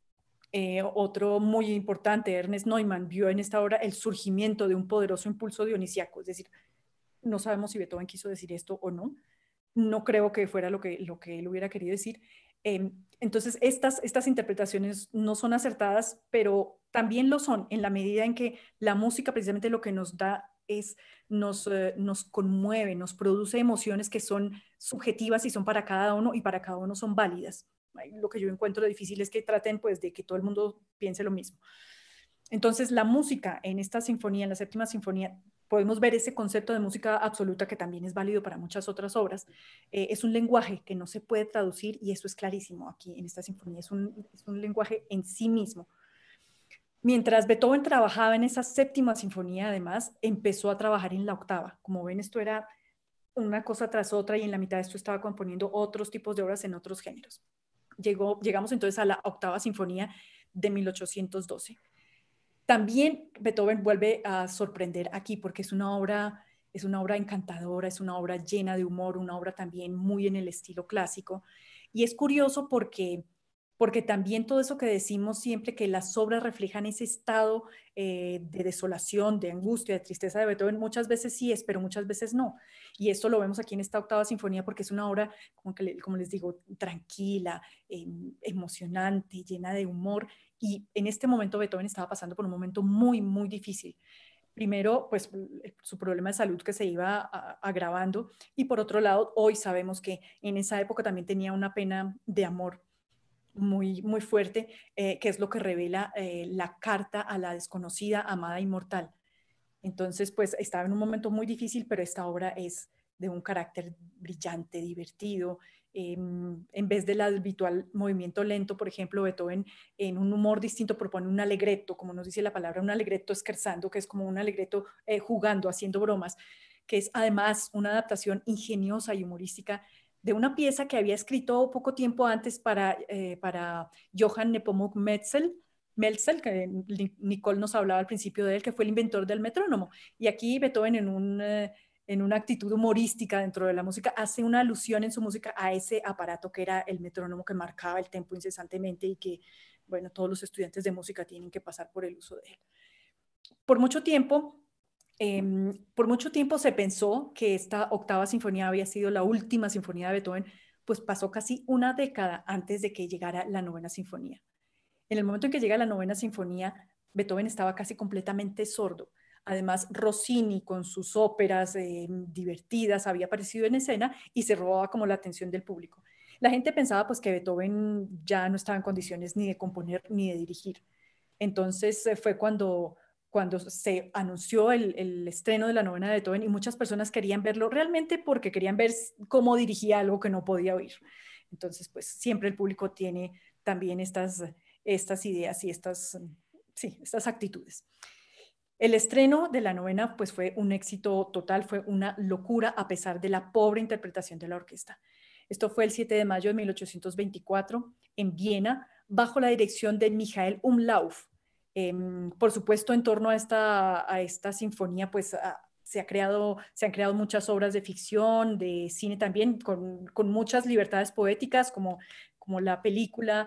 Eh, otro muy importante, Ernest Neumann, vio en esta obra el surgimiento de un poderoso impulso dionisíaco. Es decir, no sabemos si Beethoven quiso decir esto o no. No creo que fuera lo que, lo que él hubiera querido decir. Eh, entonces, estas, estas interpretaciones no son acertadas, pero también lo son en la medida en que la música precisamente lo que nos da es, nos, eh, nos conmueve, nos produce emociones que son subjetivas y son para cada uno, y para cada uno son válidas. Lo que yo encuentro difícil es que traten pues de que todo el mundo piense lo mismo. Entonces, la música en esta sinfonía, en la séptima sinfonía, podemos ver ese concepto de música absoluta que también es válido para muchas otras obras. Eh, es un lenguaje que no se puede traducir, y eso es clarísimo aquí en esta sinfonía. Es un, es un lenguaje en sí mismo. Mientras Beethoven trabajaba en esa séptima sinfonía, además, empezó a trabajar en la octava. Como ven, esto era una cosa tras otra, y en la mitad de esto estaba componiendo otros tipos de obras en otros géneros. Llegó, llegamos entonces a la octava sinfonía de mil ochocientos doce. También Beethoven vuelve a sorprender aquí, porque es una obra, es una obra encantadora, es una obra llena de humor, una obra también muy en el estilo clásico. Y es curioso porque, porque también todo eso que decimos siempre, que las obras reflejan ese estado eh, de desolación, de angustia, de tristeza de Beethoven, muchas veces sí es, pero muchas veces no. Y esto lo vemos aquí en esta octava sinfonía, porque es una obra, como, que, como les digo, tranquila, eh, emocionante, llena de humor. Y en este momento Beethoven estaba pasando por un momento muy, muy difícil. Primero, pues su problema de salud que se iba a, agravando, y por otro lado, hoy sabemos que en esa época también tenía una pena de amor muy, muy fuerte, eh, que es lo que revela eh, la carta a la desconocida amada inmortal. Entonces, pues estaba en un momento muy difícil, pero esta obra es de un carácter brillante, divertido. Eh, en vez del habitual movimiento lento, por ejemplo, Beethoven en un humor distinto propone un allegretto, como nos dice la palabra, un allegretto scherzando, que es como un allegretto eh, jugando, haciendo bromas, que es además una adaptación ingeniosa y humorística de una pieza que había escrito poco tiempo antes para, eh, para Johann Nepomuk Metzel, Melzel, que Nicole nos hablaba al principio de él, que fue el inventor del metrónomo. Y aquí Beethoven en, un, eh, en una actitud humorística dentro de la música hace una alusión en su música a ese aparato que era el metrónomo que marcaba el tempo incesantemente y que, bueno, todos los estudiantes de música tienen que pasar por el uso de él. Por mucho tiempo, eh, por mucho tiempo se pensó que esta octava sinfonía había sido la última sinfonía de Beethoven, pues pasó casi una década antes de que llegara la novena sinfonía. En el momento en que llega la novena sinfonía, Beethoven estaba casi completamente sordo. Además, Rossini, con sus óperas eh, divertidas, había aparecido en escena y se robaba como la atención del público. La gente pensaba pues que Beethoven ya no estaba en condiciones ni de componer ni de dirigir. Entonces eh, fue cuando, cuando se anunció el, el estreno de la novena de Beethoven y muchas personas querían verlo realmente porque querían ver cómo dirigía algo que no podía oír. Entonces, pues siempre el público tiene también estas estas ideas y estas, sí, estas actitudes. El estreno de la novena pues fue un éxito total, fue una locura a pesar de la pobre interpretación de la orquesta. Esto fue el siete de mayo de mil ochocientos veinticuatro en Viena, bajo la dirección de Michael Umlauf. Eh, por supuesto, en torno a esta, a esta sinfonía, pues a, se, ha creado, se han creado muchas obras de ficción, de cine también, con, con muchas libertades poéticas, como, como la película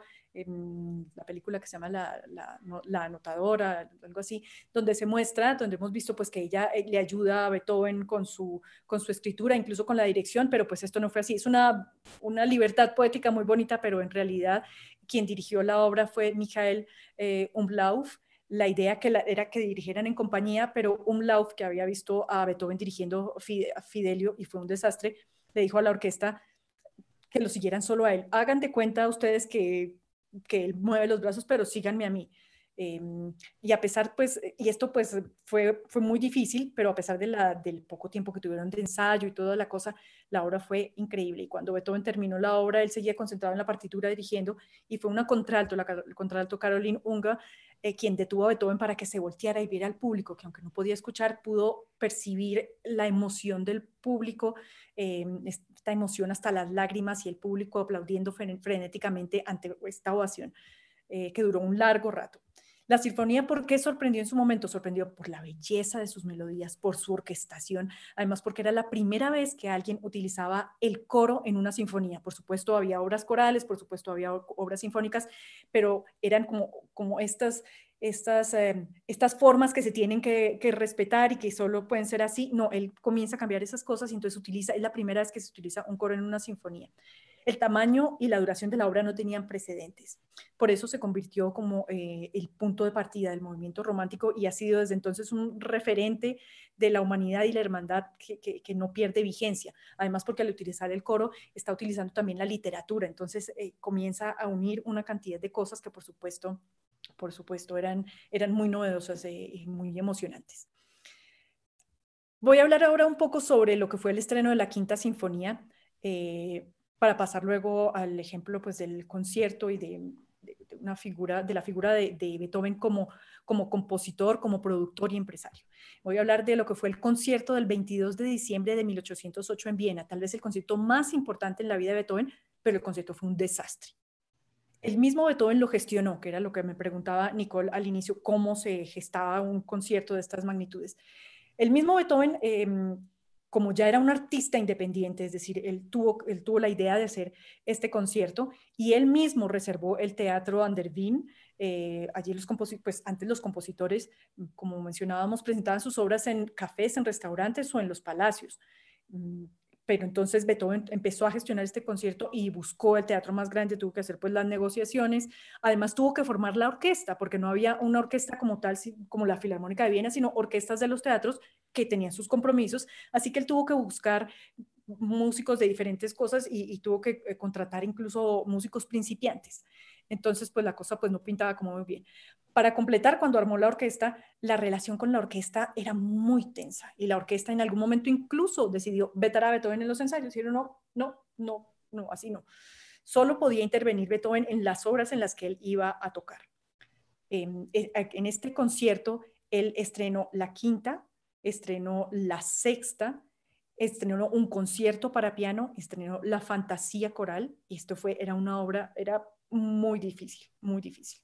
en la película que se llama La, la, la Anotadora, algo así, donde se muestra, donde hemos visto pues que ella le ayuda a Beethoven con su, con su escritura, incluso con la dirección, pero pues esto no fue así. Es una, una libertad poética muy bonita, pero en realidad quien dirigió la obra fue Michael eh, Umlauf. La idea que la, era que dirigieran en compañía, pero Umlauf, que había visto a Beethoven dirigiendo a Fidelio y fue un desastre, le dijo a la orquesta que lo siguieran solo a él. Hagan de cuenta ustedes que que él mueve los brazos, pero síganme a mí. Eh, y a pesar, pues, y esto pues fue, fue muy difícil, pero a pesar de la, del poco tiempo que tuvieron de ensayo y toda la cosa, la obra fue increíble. Y cuando Beethoven terminó la obra, él seguía concentrado en la partitura dirigiendo y fue una contralto, la el contralto Caroline Ungar, eh, quien detuvo a Beethoven para que se volteara y viera al público, que aunque no podía escuchar, pudo percibir la emoción del público, eh, esta emoción hasta las lágrimas y el público aplaudiendo frenéticamente ante esta ovación, eh, que duró un largo rato. La sinfonía, ¿por qué sorprendió en su momento? Sorprendió por la belleza de sus melodías, por su orquestación, además porque era la primera vez que alguien utilizaba el coro en una sinfonía. Por supuesto había obras corales, por supuesto había obras sinfónicas, pero eran como, como estas, estas, eh, estas formas que se tienen que, que respetar y que solo pueden ser así. No, él comienza a cambiar esas cosas y entonces utiliza, es la primera vez que se utiliza un coro en una sinfonía. El tamaño y la duración de la obra no tenían precedentes. Por eso se convirtió como eh, el punto de partida del movimiento romántico y ha sido desde entonces un referente de la humanidad y la hermandad que, que, que no pierde vigencia. Además, porque al utilizar el coro está utilizando también la literatura. Entonces eh, comienza a unir una cantidad de cosas que por supuesto, por supuesto eran, eran muy novedosas eh, y muy emocionantes. Voy a hablar ahora un poco sobre lo que fue el estreno de la Quinta Sinfonía. Eh, para pasar luego al ejemplo pues, del concierto y de, de, de, una figura, de la figura de, de Beethoven como, como compositor, como productor y empresario. Voy a hablar de lo que fue el concierto del veintidós de diciembre de mil ochocientos ocho en Viena, tal vez el concierto más importante en la vida de Beethoven, pero el concierto fue un desastre. El mismo Beethoven lo gestionó, que era lo que me preguntaba Nicole al inicio, cómo se gestaba un concierto de estas magnitudes. El mismo Beethoven... Eh, como ya era un artista independiente, es decir, él tuvo, él tuvo la idea de hacer este concierto y él mismo reservó el Teatro an der Wien. Eh, allí los pues antes los compositores, como mencionábamos, presentaban sus obras en cafés, en restaurantes o en los palacios. pero entonces Beethoven empezó a gestionar este concierto y buscó el teatro más grande, tuvo que hacer pues las negociaciones, además tuvo que formar la orquesta, porque no había una orquesta como tal, como la Filarmónica de Viena, sino orquestas de los teatros que tenían sus compromisos, así que él tuvo que buscar músicos de diferentes cosas y, y tuvo que eh, contratar incluso músicos principiantes. Entonces, pues la cosa pues no pintaba como muy bien. Para completar, cuando armó la orquesta, la relación con la orquesta era muy tensa y la orquesta en algún momento incluso decidió vetar a Beethoven en los ensayos. Dijeron, no, no, no, no, así no. Solo podía intervenir Beethoven en las obras en las que él iba a tocar. En, en este concierto, él estrenó la quinta, estrenó la sexta, estrenó un concierto para piano, estrenó la fantasía coral, y esto fue, era una obra, era muy difícil, muy difícil.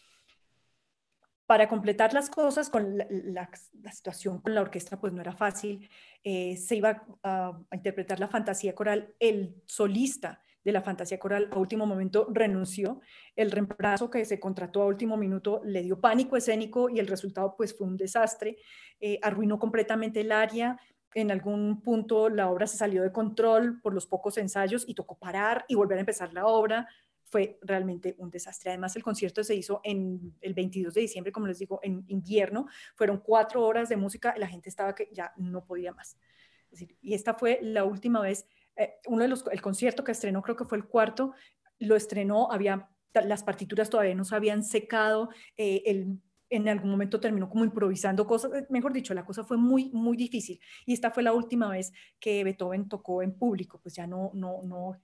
Para completar las cosas, con la, la, la situación con la orquesta pues no era fácil, eh, se iba a, a interpretar la fantasía coral, el solista de la fantasía coral a último momento renunció, el reemplazo que se contrató a último minuto le dio pánico escénico y el resultado pues fue un desastre, eh, arruinó completamente el área, en algún punto la obra se salió de control por los pocos ensayos y tocó parar y volver a empezar la obra. Fue realmente un desastre. Además, el concierto se hizo en el veintidós de diciembre, como les digo, en invierno. Fueron cuatro horas de música, la gente estaba que ya no podía más. Es decir, y esta fue la última vez, eh, uno de los, el concierto que estrenó, creo que fue el cuarto, lo estrenó, había, las partituras todavía no se habían secado, eh, el en algún momento terminó como improvisando cosas, mejor dicho, la cosa fue muy, muy difícil. Y esta fue la última vez que Beethoven tocó en público, pues ya no, no, no,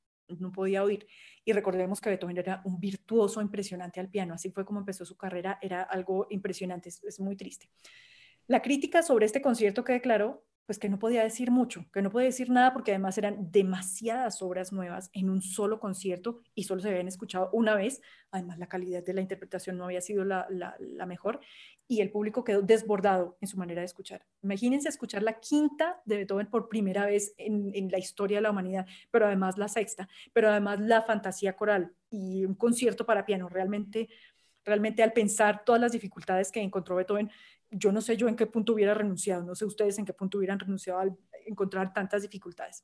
no podía oír. Y recordemos que Beethoven era un virtuoso impresionante al piano, así fue como empezó su carrera, era algo impresionante, es, es muy triste. La crítica sobre este concierto que declaró, pues que no podía decir mucho, que no podía decir nada porque además eran demasiadas obras nuevas en un solo concierto y solo se habían escuchado una vez, además la calidad de la interpretación no había sido la, la, la mejor y el público quedó desbordado en su manera de escuchar. Imagínense escuchar la quinta de Beethoven por primera vez en, en la historia de la humanidad, pero además la sexta, pero además la fantasía coral y un concierto para piano. Realmente, realmente al pensar todas las dificultades que encontró Beethoven, yo no sé yo en qué punto hubiera renunciado, no sé ustedes en qué punto hubieran renunciado al encontrar tantas dificultades.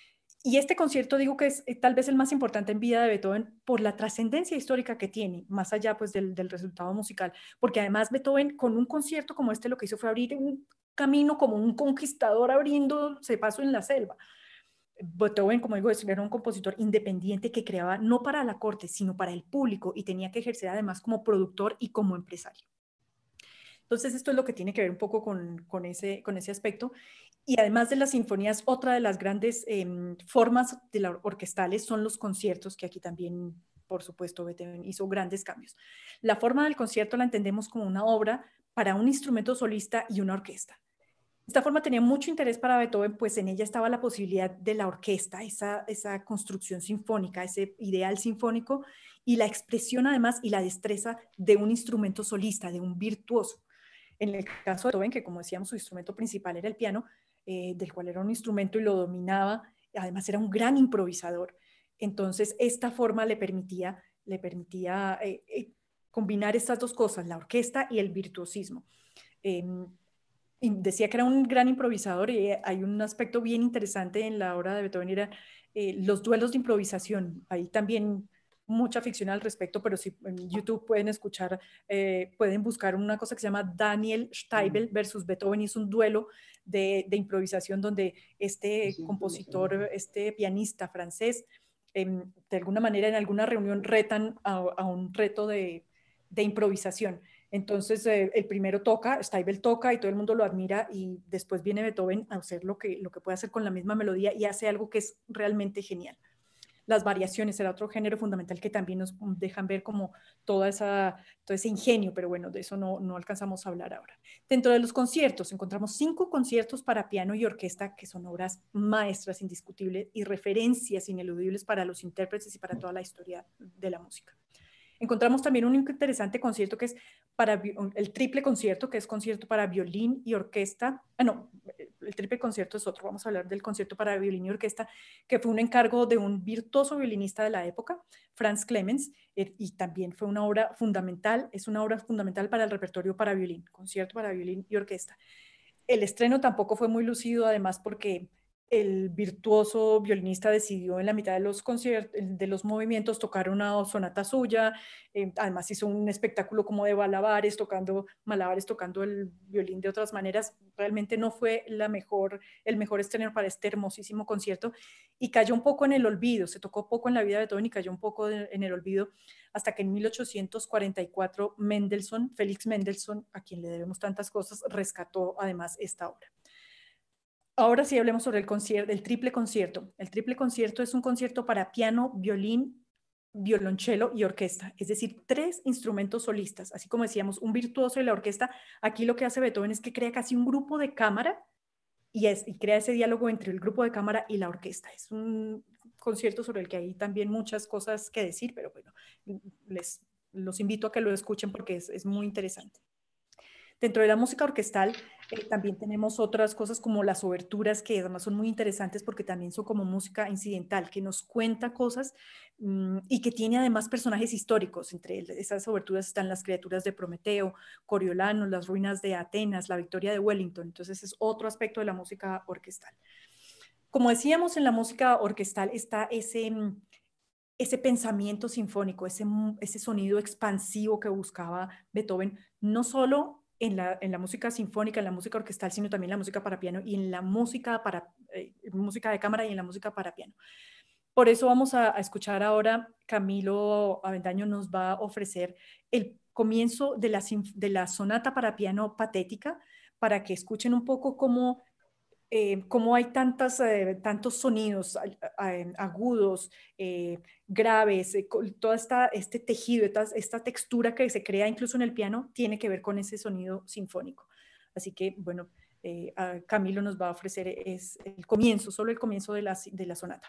Y este concierto digo que es eh, tal vez el más importante en vida de Beethoven por la trascendencia histórica que tiene, más allá pues del, del resultado musical, porque además Beethoven con un concierto como este lo que hizo fue abrir un camino como un conquistador abriéndose paso en la selva. Beethoven, como digo, era un compositor independiente que creaba no para la corte, sino para el público y tenía que ejercer además como productor y como empresario. Entonces, esto es lo que tiene que ver un poco con, con, ese, con ese aspecto. Y además de las sinfonías, otra de las grandes eh, formas de la orquestales son los conciertos, que aquí también, por supuesto, Beethoven hizo grandes cambios. La forma del concierto la entendemos como una obra para un instrumento solista y una orquesta. Esta forma tenía mucho interés para Beethoven, pues en ella estaba la posibilidad de la orquesta, esa, esa construcción sinfónica, ese ideal sinfónico, y la expresión además y la destreza de un instrumento solista, de un virtuoso. En el caso de Beethoven, que como decíamos, su instrumento principal era el piano, eh, del cual era un instrumento y lo dominaba, además era un gran improvisador. Entonces, esta forma le permitía, le permitía eh, eh, combinar estas dos cosas, la orquesta y el virtuosismo. Eh, y decía que era un gran improvisador y hay un aspecto bien interesante en la obra de Beethoven, era eh, los duelos de improvisación. Ahí también mucha ficción al respecto, pero si en YouTube pueden escuchar, eh, pueden buscar una cosa que se llama Daniel Steibel versus Beethoven, y es un duelo de, de improvisación donde este compositor, este pianista francés, eh, de alguna manera en alguna reunión retan a, a un reto de, de improvisación. Entonces eh, el primero toca, Steibel toca y todo el mundo lo admira y después viene Beethoven a hacer lo que, lo que puede hacer con la misma melodía y hace algo que es realmente genial. Las variaciones era otro género fundamental que también nos dejan ver como toda esa, todo ese ingenio, pero bueno, de eso no, no alcanzamos a hablar ahora. Dentro de los conciertos encontramos cinco conciertos para piano y orquesta que son obras maestras indiscutibles y referencias ineludibles para los intérpretes y para toda la historia de la música. Encontramos también un interesante concierto que es para el triple concierto, que es concierto para violín y orquesta. Ah, no, el triple concierto es otro. Vamos a hablar del concierto para violín y orquesta, que fue un encargo de un virtuoso violinista de la época, Franz Clemens, y también fue una obra fundamental, es una obra fundamental para el repertorio para violín, concierto para violín y orquesta. El estreno tampoco fue muy lucido, además porque el virtuoso violinista decidió en la mitad de los conciertos, de los movimientos, tocar una sonata suya. Eh, además hizo un espectáculo como de malabares, tocando malabares, tocando el violín de otras maneras. Realmente no fue la mejor, el mejor estreno para este hermosísimo concierto, y cayó un poco en el olvido. Se tocó poco en la vida de Beethoven y cayó un poco de, en el olvido, hasta que en mil ochocientos cuarenta y cuatro Mendelssohn, Félix Mendelssohn, a quien le debemos tantas cosas, rescató además esta obra. Ahora sí hablemos sobre el concierto, el triple concierto. El triple concierto es un concierto para piano, violín, violonchelo y orquesta, es decir, tres instrumentos solistas. Así como decíamos, un virtuoso de la orquesta, aquí lo que hace Beethoven es que crea casi un grupo de cámara y, es, y crea ese diálogo entre el grupo de cámara y la orquesta. Es un concierto sobre el que hay también muchas cosas que decir, pero bueno, les los invito a que lo escuchen porque es, es muy interesante. Dentro de la música orquestal eh, también tenemos otras cosas como las oberturas, que además son muy interesantes porque también son como música incidental, que nos cuenta cosas mmm, y que tiene además personajes históricos. Entre esas oberturas están las criaturas de Prometeo, Coriolano, las ruinas de Atenas, la victoria de Wellington. Entonces es otro aspecto de la música orquestal. Como decíamos, en la música orquestal está ese... ese pensamiento sinfónico, ese, ese sonido expansivo que buscaba Beethoven, no solo en la, en la música sinfónica, en la música orquestal, sino también en la música para piano y en la música, para, eh, música de cámara y en la música para piano. Por eso vamos a, a escuchar ahora, Camilo Avendaño nos va a ofrecer el comienzo de la, de la sonata para piano patética, para que escuchen un poco cómo Eh, cómo hay tantas, eh, tantos sonidos eh, agudos, eh, graves, eh, todo esta, este tejido, esta, esta textura que se crea incluso en el piano, tiene que ver con ese sonido sinfónico. Así que, bueno, eh, Camilo nos va a ofrecer es el comienzo, solo el comienzo de la, de la sonata.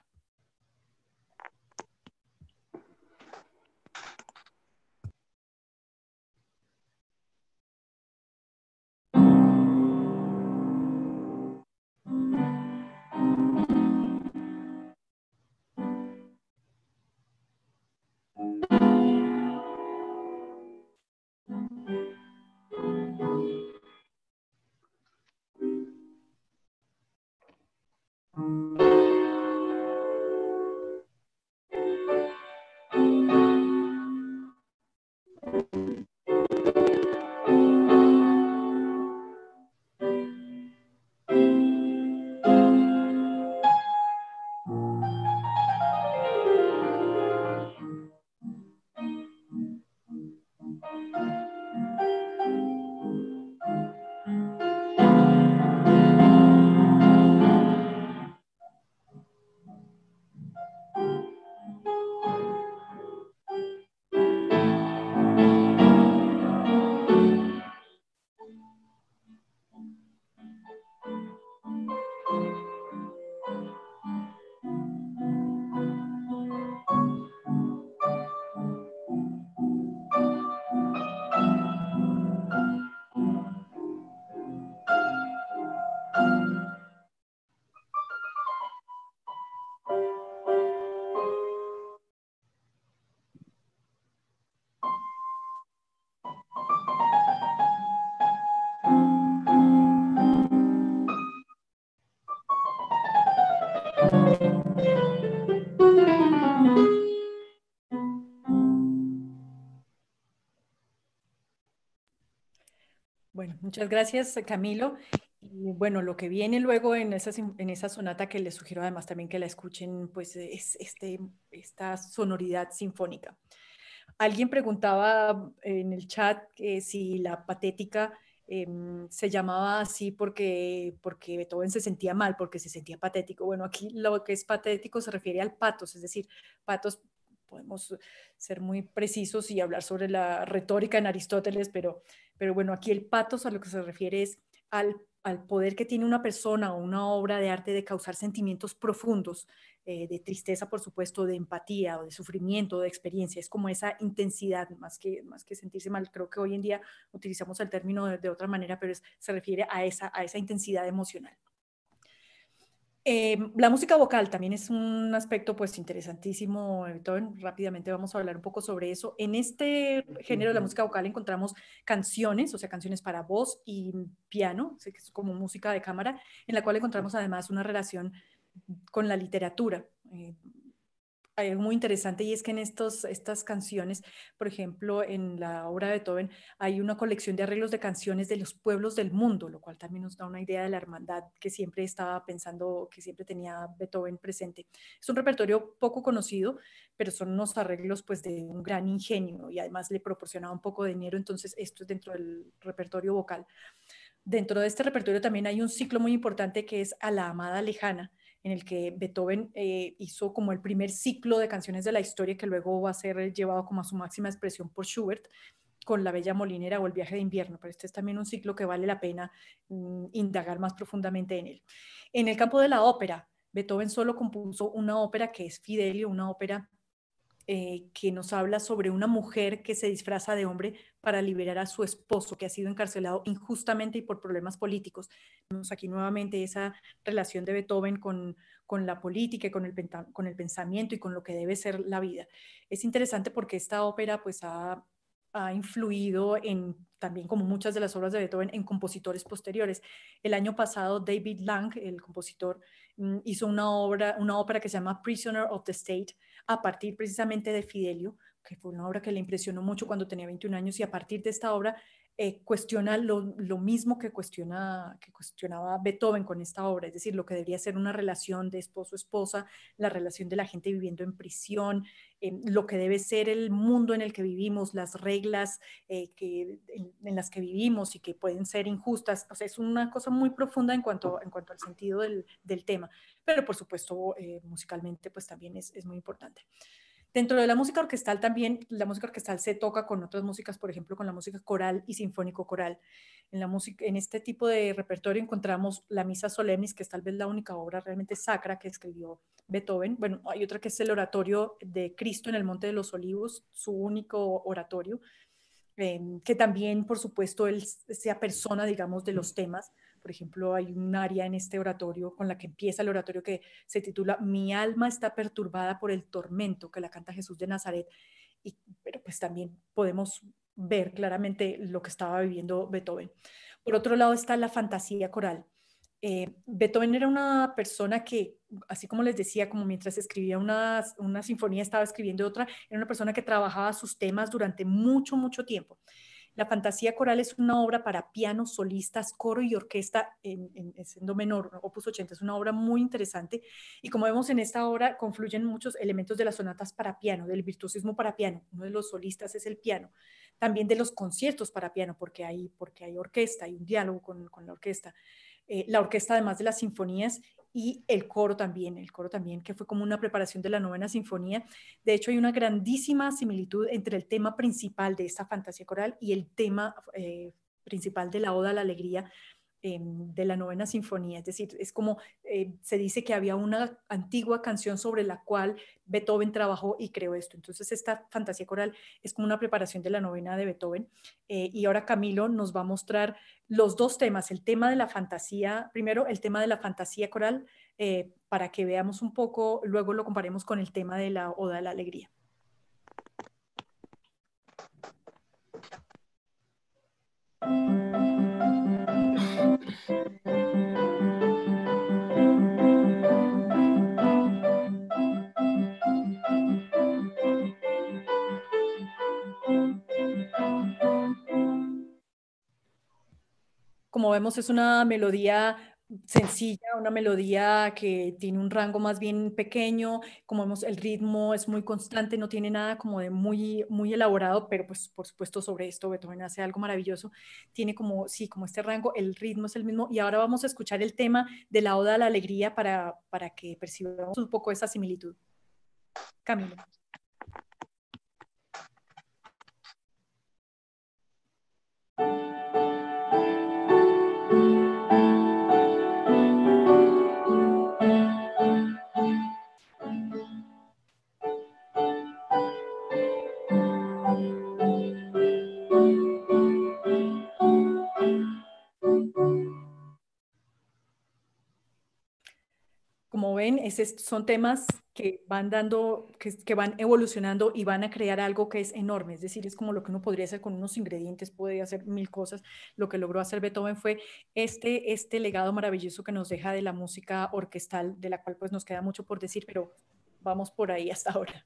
Bueno, muchas gracias, Camilo. Y bueno, lo que viene luego en esa, en esa sonata, que les sugiero además también que la escuchen, pues es este, esta sonoridad sinfónica. Alguien preguntaba en el chat que si la patética eh, se llamaba así porque, porque Beethoven se sentía mal, porque se sentía patético. Bueno, aquí lo que es patético se refiere al patos, es decir, patos, podemos ser muy precisos y hablar sobre la retórica en Aristóteles, pero, pero bueno, aquí el patos a lo que se refiere es al, al poder que tiene una persona o una obra de arte de causar sentimientos profundos, eh, de tristeza, por supuesto, de empatía o de sufrimiento, de experiencia. Es como esa intensidad, más que, más que sentirse mal. Creo que hoy en día utilizamos el término de, de otra manera, pero es, se refiere a esa, a esa intensidad emocional. Eh, la música vocal también es un aspecto pues interesantísimo. Beethoven, rápidamente vamos a hablar un poco sobre eso. En este género de la música vocal encontramos canciones, o sea, canciones para voz y piano, o sea, que es como música de cámara, en la cual encontramos además una relación con la literatura. Eh, hay algo muy interesante y es que en estos, estas canciones, por ejemplo, en la obra de Beethoven, hay una colección de arreglos de canciones de los pueblos del mundo, lo cual también nos da una idea de la hermandad que siempre estaba pensando, que siempre tenía Beethoven presente. Es un repertorio poco conocido, pero son unos arreglos pues de un gran ingenio y además le proporcionaba un poco de dinero, entonces esto es dentro del repertorio vocal. Dentro de este repertorio también hay un ciclo muy importante que es A la amada lejana, en el que Beethoven eh, hizo como el primer ciclo de canciones de la historia que luego va a ser llevado como a su máxima expresión por Schubert con La Bella Molinera o El viaje de invierno, pero este es también un ciclo que vale la pena mm, indagar más profundamente en él. En el campo de la ópera, Beethoven solo compuso una ópera que es Fidelio, una ópera eh, que nos habla sobre una mujer que se disfraza de hombre para liberar a su esposo que ha sido encarcelado injustamente y por problemas políticos. Vemos aquí nuevamente esa relación de Beethoven con, con la política, con el, con el pensamiento y con lo que debe ser la vida. Es interesante porque esta ópera pues ha, ha influido en también como muchas de las obras de Beethoven en compositores posteriores. El año pasado David Lang, el compositor, hizo una obra, una ópera que se llama Prisoner of the State, a partir precisamente de Fidelio, que fue una obra que le impresionó mucho cuando tenía veintiún años, y a partir de esta obra eh, cuestiona lo, lo mismo que, cuestiona, que cuestionaba Beethoven con esta obra, es decir, lo que debería ser una relación de esposo-esposa, la relación de la gente viviendo en prisión, eh, lo que debe ser el mundo en el que vivimos, las reglas eh, que, en, en, las que vivimos y que pueden ser injustas. O sea, es una cosa muy profunda en cuanto, en cuanto al sentido del, del tema, pero por supuesto eh, musicalmente pues también es, es muy importante. Dentro de la música orquestal también, la música orquestal se toca con otras músicas, por ejemplo, con la música coral y sinfónico coral. En, la música, en este tipo de repertorio encontramos la Misa Solemnis, que es tal vez la única obra realmente sacra que escribió Beethoven. Bueno, hay otra que es el Oratorio de Cristo en el Monte de los Olivos, su único oratorio, eh, que también, por supuesto, él sea persona, digamos, de los temas. Por ejemplo, hay un área en este oratorio con la que empieza el oratorio que se titula Mi alma está perturbada por el tormento, que la canta Jesús de Nazaret. Y, pero pues también podemos ver claramente lo que estaba viviendo Beethoven. Por otro lado está la fantasía coral. Eh, Beethoven era una persona que, así como les decía, como mientras escribía una, una sinfonía estaba escribiendo otra, era una persona que trabajaba sus temas durante mucho, mucho tiempo. La fantasía coral es una obra para piano, solistas, coro y orquesta en, en, en do menor, opus ochenta. Es una obra muy interesante y como vemos en esta obra confluyen muchos elementos de las sonatas para piano, del virtuosismo para piano. Uno de los solistas es el piano. También de los conciertos para piano, porque hay, porque hay orquesta, hay un diálogo con, con la orquesta. Eh, la orquesta además de las sinfonías y el coro también, el coro también, que fue como una preparación de la novena sinfonía. De hecho, hay una grandísima similitud entre el tema principal de esta fantasía coral y el tema eh, principal de la Oda a la Alegría eh, de la novena sinfonía. Es decir, es como eh, se dice que había una antigua canción sobre la cual Beethoven trabajó y creó esto. Entonces, esta fantasía coral es como una preparación de la novena de Beethoven. Eh, y ahora Camilo nos va a mostrar los dos temas, el tema de la fantasía, primero el tema de la fantasía coral, eh, para que veamos un poco, luego lo comparemos con el tema de la Oda a la Alegría. Como vemos, es una melodía sencilla, una melodía que tiene un rango más bien pequeño. Como vemos, el ritmo es muy constante, no tiene nada como de muy, muy elaborado, pero pues por supuesto sobre esto Beethoven hace algo maravilloso. Tiene como, sí, como este rango, el ritmo es el mismo. Y ahora vamos a escuchar el tema de la Oda a la Alegría para, para que percibamos un poco esa similitud. Camilo. es, es, son temas que van dando, que, que van evolucionando y van a crear algo que es enorme, es decir, es como lo que uno podría hacer con unos ingredientes, puede hacer mil cosas. Lo que logró hacer Beethoven fue este, este legado maravilloso que nos deja de la música orquestal, de la cual pues nos queda mucho por decir, pero vamos por ahí hasta ahora.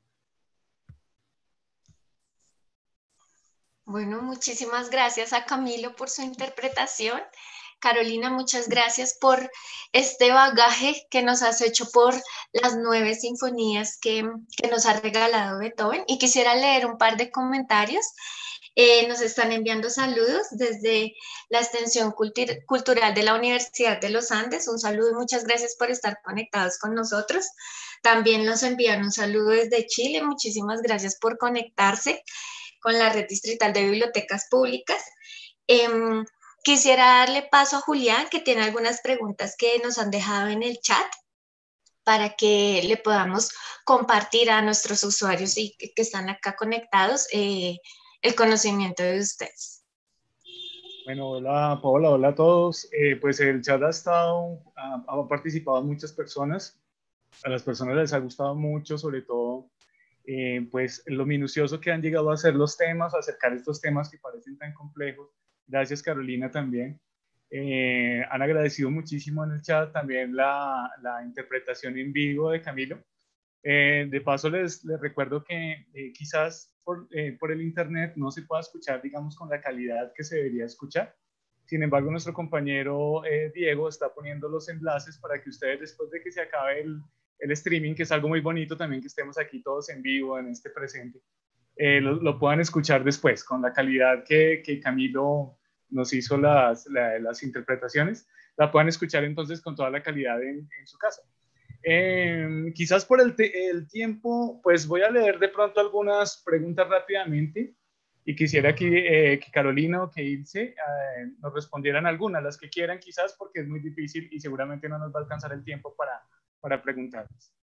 Bueno, muchísimas gracias a Camilo por su interpretación. Carolina, muchas gracias por este bagaje que nos has hecho por las nueve sinfonías que, que nos ha regalado Beethoven. Y quisiera leer un par de comentarios. Eh, nos están enviando saludos desde la extensión cultur cultural de la Universidad de los Andes. Un saludo y muchas gracias por estar conectados con nosotros. También nos envían un saludo desde Chile. Muchísimas gracias por conectarse con la Red Distrital de Bibliotecas Públicas. Eh, quisiera darle paso a Julián, que tiene algunas preguntas que nos han dejado en el chat para que le podamos compartir a nuestros usuarios y que, que están acá conectados eh, el conocimiento de ustedes. Bueno, hola Paola, hola a todos. Eh, pues el chat ha estado, ha, ha participado muchas personas. A las personas les ha gustado mucho, sobre todo, eh, pues lo minucioso que han llegado a hacer los temas, a acercar estos temas que parecen tan complejos. Gracias Carolina también. Eh, han agradecido muchísimo en el chat también la, la interpretación en vivo de Camilo. Eh, de paso les, les recuerdo que eh, quizás por, eh, por el internet no se pueda escuchar, digamos, con la calidad que se debería escuchar. Sin embargo, nuestro compañero eh, Diego está poniendo los enlaces para que ustedes, después de que se acabe el, el streaming, que es algo muy bonito también que estemos aquí todos en vivo en este presente, eh, lo, lo puedan escuchar después con la calidad que, que Camilo nos hizo las, la, las interpretaciones, la puedan escuchar entonces con toda la calidad en, en su casa. Eh, quizás por el, te, el tiempo, pues voy a leer de pronto algunas preguntas rápidamente y quisiera que, eh, que Carolina o que Ilse eh, nos respondieran algunas, las que quieran quizás, porque es muy difícil y seguramente no nos va a alcanzar el tiempo para, para preguntarles.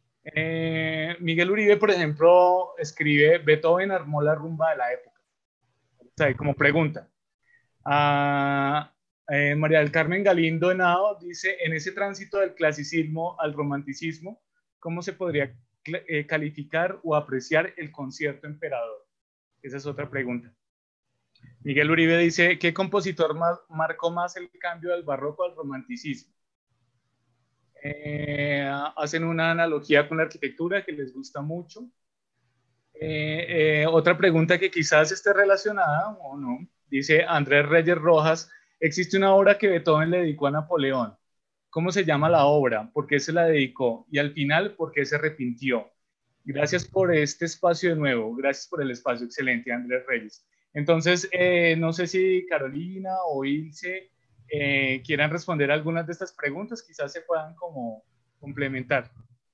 Eh, Miguel Uribe, por ejemplo, escribe: Beethoven armó la rumba de la época. O sea, como pregunta. Ah, eh, María del Carmen Galindo Henao dice: en ese tránsito del clasicismo al romanticismo, ¿cómo se podría eh, calificar o apreciar el concierto Emperador? Esa es otra pregunta. Miguel Uribe dice: ¿qué compositor más, marcó más el cambio del barroco al romanticismo? Eh, hacen una analogía con la arquitectura que les gusta mucho. Eh, eh, otra pregunta que quizás esté relacionada o no, dice Andrés Reyes Rojas: existe una obra que Beethoven le dedicó a Napoleón. ¿Cómo se llama la obra? ¿Por qué se la dedicó? Y al final, ¿por qué se arrepintió? Gracias por este espacio de nuevo. Gracias por el espacio. Excelente, Andrés Reyes. Entonces, eh, no sé si Carolina o Ilse eh, quieran responder algunas de estas preguntas. Quizás se puedan como complementar.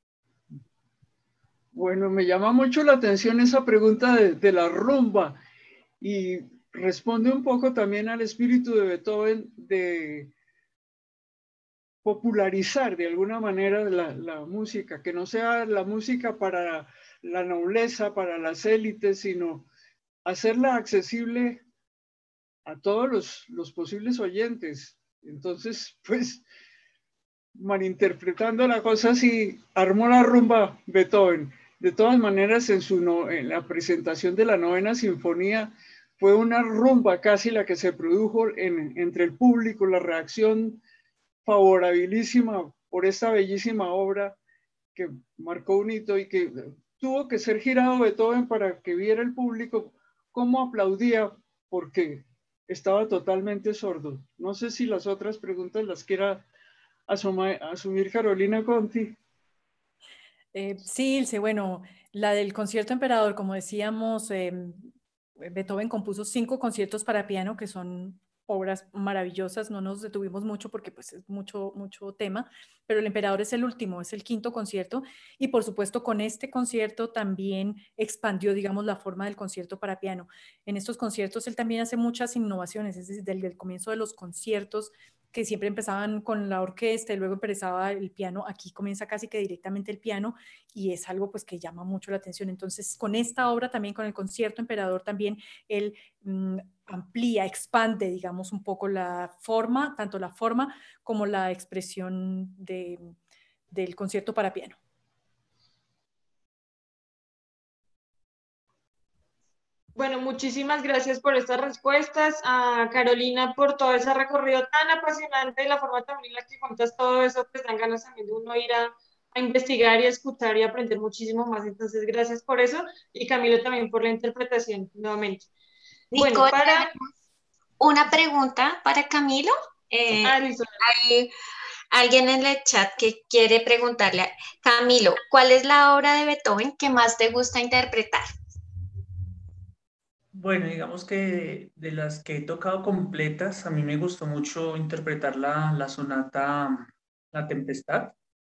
Bueno, me llama mucho la atención esa pregunta de, de la rumba y responde un poco también al espíritu de Beethoven de popularizar de alguna manera la, la música, que no sea la música para la nobleza, para las élites, sino hacerla accesible a todos los, los posibles oyentes. Entonces, pues, malinterpretando la cosa, sí, armó la rumba Beethoven. De todas maneras, en, su no, en la presentación de la novena sinfonía, fue una rumba casi la que se produjo en, entre el público, la reacción favorabilísima por esta bellísima obra que marcó un hito y que tuvo que ser girado Beethoven para que viera el público cómo aplaudía, porque estaba totalmente sordo. No sé si las otras preguntas las quiera asuma, asumir Carolina Conti. Eh, sí, Ilse, bueno, la del concierto Emperador, como decíamos, eh, Beethoven compuso cinco conciertos para piano que son obras maravillosas. No nos detuvimos mucho porque pues es mucho, mucho tema, pero el Emperador es el último, es el quinto concierto y por supuesto con este concierto también expandió, digamos, la forma del concierto para piano. En estos conciertos él también hace muchas innovaciones, es decir, desde el comienzo de los conciertos que siempre empezaban con la orquesta y luego empezaba el piano, aquí comienza casi que directamente el piano y es algo pues que llama mucho la atención. Entonces con esta obra también, con el concierto Emperador también, él mmm, amplía, expande digamos un poco la forma, tanto la forma como la expresión de, del concierto para piano. Bueno, muchísimas gracias por estas respuestas, a Carolina por todo ese recorrido tan apasionante, y la forma también en la que cuentas todo eso, pues dan ganas también de uno ir a, a investigar y a escuchar y aprender muchísimo más. Entonces, gracias por eso, y Camilo también por la interpretación nuevamente. Bueno, Nicole, para... una pregunta para Camilo. Eh, Ah, listo. hay alguien en el chat que quiere preguntarle a Camilo, ¿cuál es la obra de Beethoven que más te gusta interpretar? Bueno, digamos que de las que he tocado completas, a mí me gustó mucho interpretar la, la sonata La Tempestad.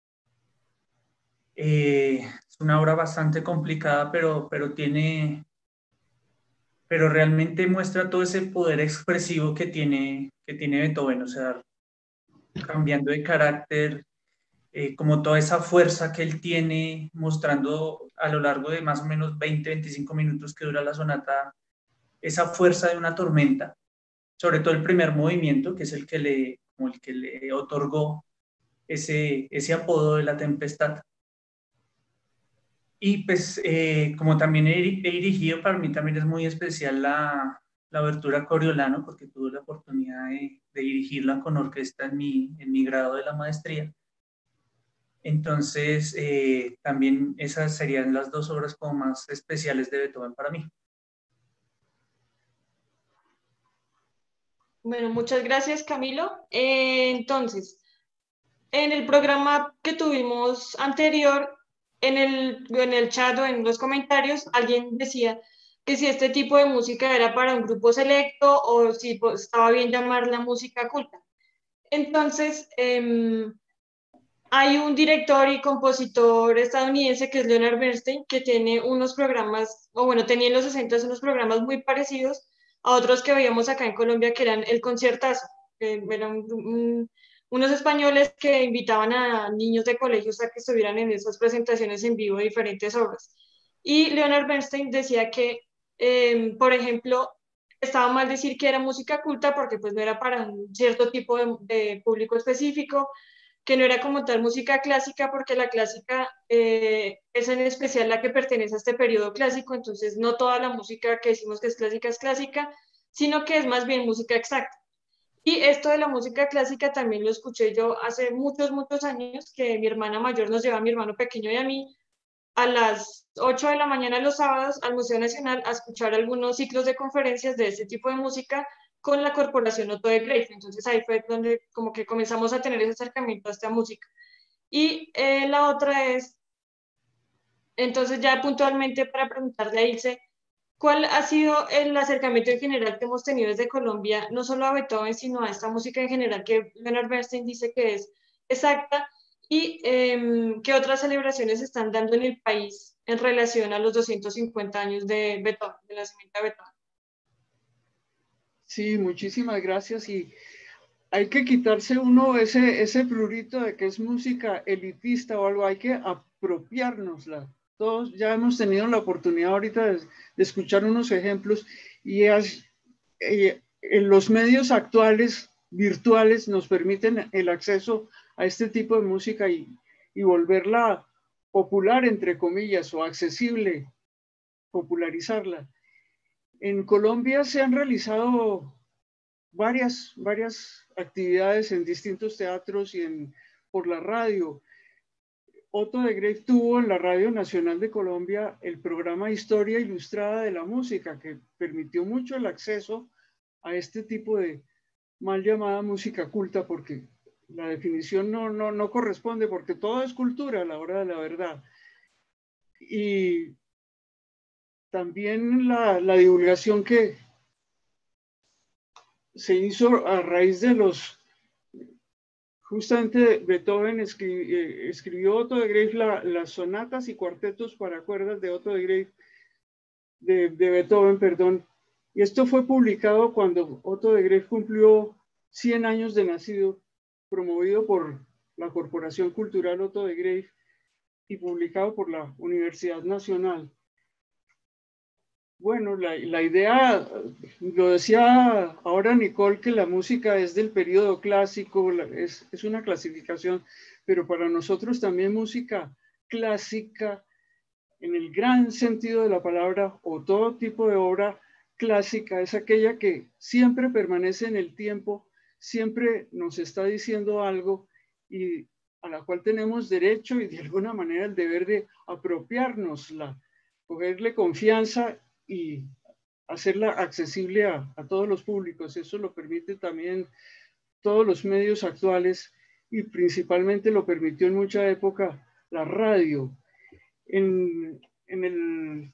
Eh, es una obra bastante complicada, pero, pero tiene, pero realmente muestra todo ese poder expresivo que tiene, que tiene Beethoven, o sea, cambiando de carácter, eh, como toda esa fuerza que él tiene, mostrando a lo largo de más o menos veinte, veinticinco minutos que dura la sonata, esa fuerza de una tormenta, sobre todo el primer movimiento, que es el que le, como el que le otorgó ese, ese apodo de La Tempestad. Y pues eh, como también he, he dirigido, para mí también es muy especial la, la obertura Coriolano, porque tuve la oportunidad de, de dirigirla con orquesta en mi, en mi grado de la maestría. Entonces, eh, también esas serían las dos obras como más especiales de Beethoven para mí. Bueno, muchas gracias, Camilo. Eh, entonces, en el programa que tuvimos anterior, en el, en el chat o en los comentarios, alguien decía que si este tipo de música era para un grupo selecto o si pues, estaba bien llamarla música culta. Entonces, eh, hay un director y compositor estadounidense que es Leonard Bernstein, que tiene unos programas, o bueno, tenía en los sesenta unos programas muy parecidos a otros que veíamos acá en Colombia, que eran El Conciertazo, que eran un, unos españoles que invitaban a niños de colegios a que estuvieran en esas presentaciones en vivo de diferentes obras. Y Leonard Bernstein decía que, eh, por ejemplo, estaba mal decir que era música culta porque pues no era para un cierto tipo de, de público específico, que no era como tal música clásica, porque la clásica eh, es en especial la que pertenece a este periodo clásico, entonces no toda la música que decimos que es clásica es clásica, sino que es más bien música exacta. Y esto de la música clásica también lo escuché yo hace muchos, muchos años, que mi hermana mayor nos lleva a mi hermano pequeño y a mí a las ocho de la mañana los sábados al Museo Nacional a escuchar algunos ciclos de conferencias de este tipo de música con la Corporación Otto de Grey. Entonces ahí fue donde como que comenzamos a tener ese acercamiento a esta música. Y eh, la otra es, entonces ya puntualmente para preguntarle a Ilse, ¿cuál ha sido el acercamiento en general que hemos tenido desde Colombia, no solo a Beethoven, sino a esta música en general que Leonard Bernstein dice que es exacta? ¿Y eh, qué otras celebraciones se están dando en el país en relación a los doscientos cincuenta años de Beethoven, del nacimiento de Beethoven? Sí, muchísimas gracias. Y hay que quitarse uno ese, ese prurito de que es música elitista o algo, hay que apropiárnosla. Todos ya hemos tenido la oportunidad ahorita de, de escuchar unos ejemplos y es, eh, en los medios actuales virtuales nos permiten el acceso a este tipo de música y, y volverla popular, entre comillas, o accesible, popularizarla. En Colombia se han realizado varias, varias actividades en distintos teatros y en, por la radio. Otto de Grey tuvo en la Radio Nacional de Colombia el programa Historia Ilustrada de la Música, que permitió mucho el acceso a este tipo de mal llamada música culta, porque la definición no, no, no corresponde, porque todo es cultura a la hora de la verdad. Y también la, la divulgación que se hizo a raíz de los, justamente Beethoven escribió, eh, escribió Otto de Grey la, las sonatas y cuartetos para cuerdas de Otto de Grey, de, de Beethoven, perdón, y esto fue publicado cuando Otto de Grey cumplió cien años de nacido, promovido por la Corporación Cultural Otto de Grey y publicado por la Universidad Nacional. Bueno, la, la idea, lo decía ahora Nicole, que la música es del periodo clásico, es, es una clasificación, pero para nosotros también música clásica, en el gran sentido de la palabra, o todo tipo de obra clásica, es aquella que siempre permanece en el tiempo, siempre nos está diciendo algo y a la cual tenemos derecho y de alguna manera el deber de apropiárnosla, cogerle confianza y hacerla accesible a, a todos los públicos. Eso lo permite también todos los medios actuales y principalmente lo permitió en mucha época la radio. En, en, el,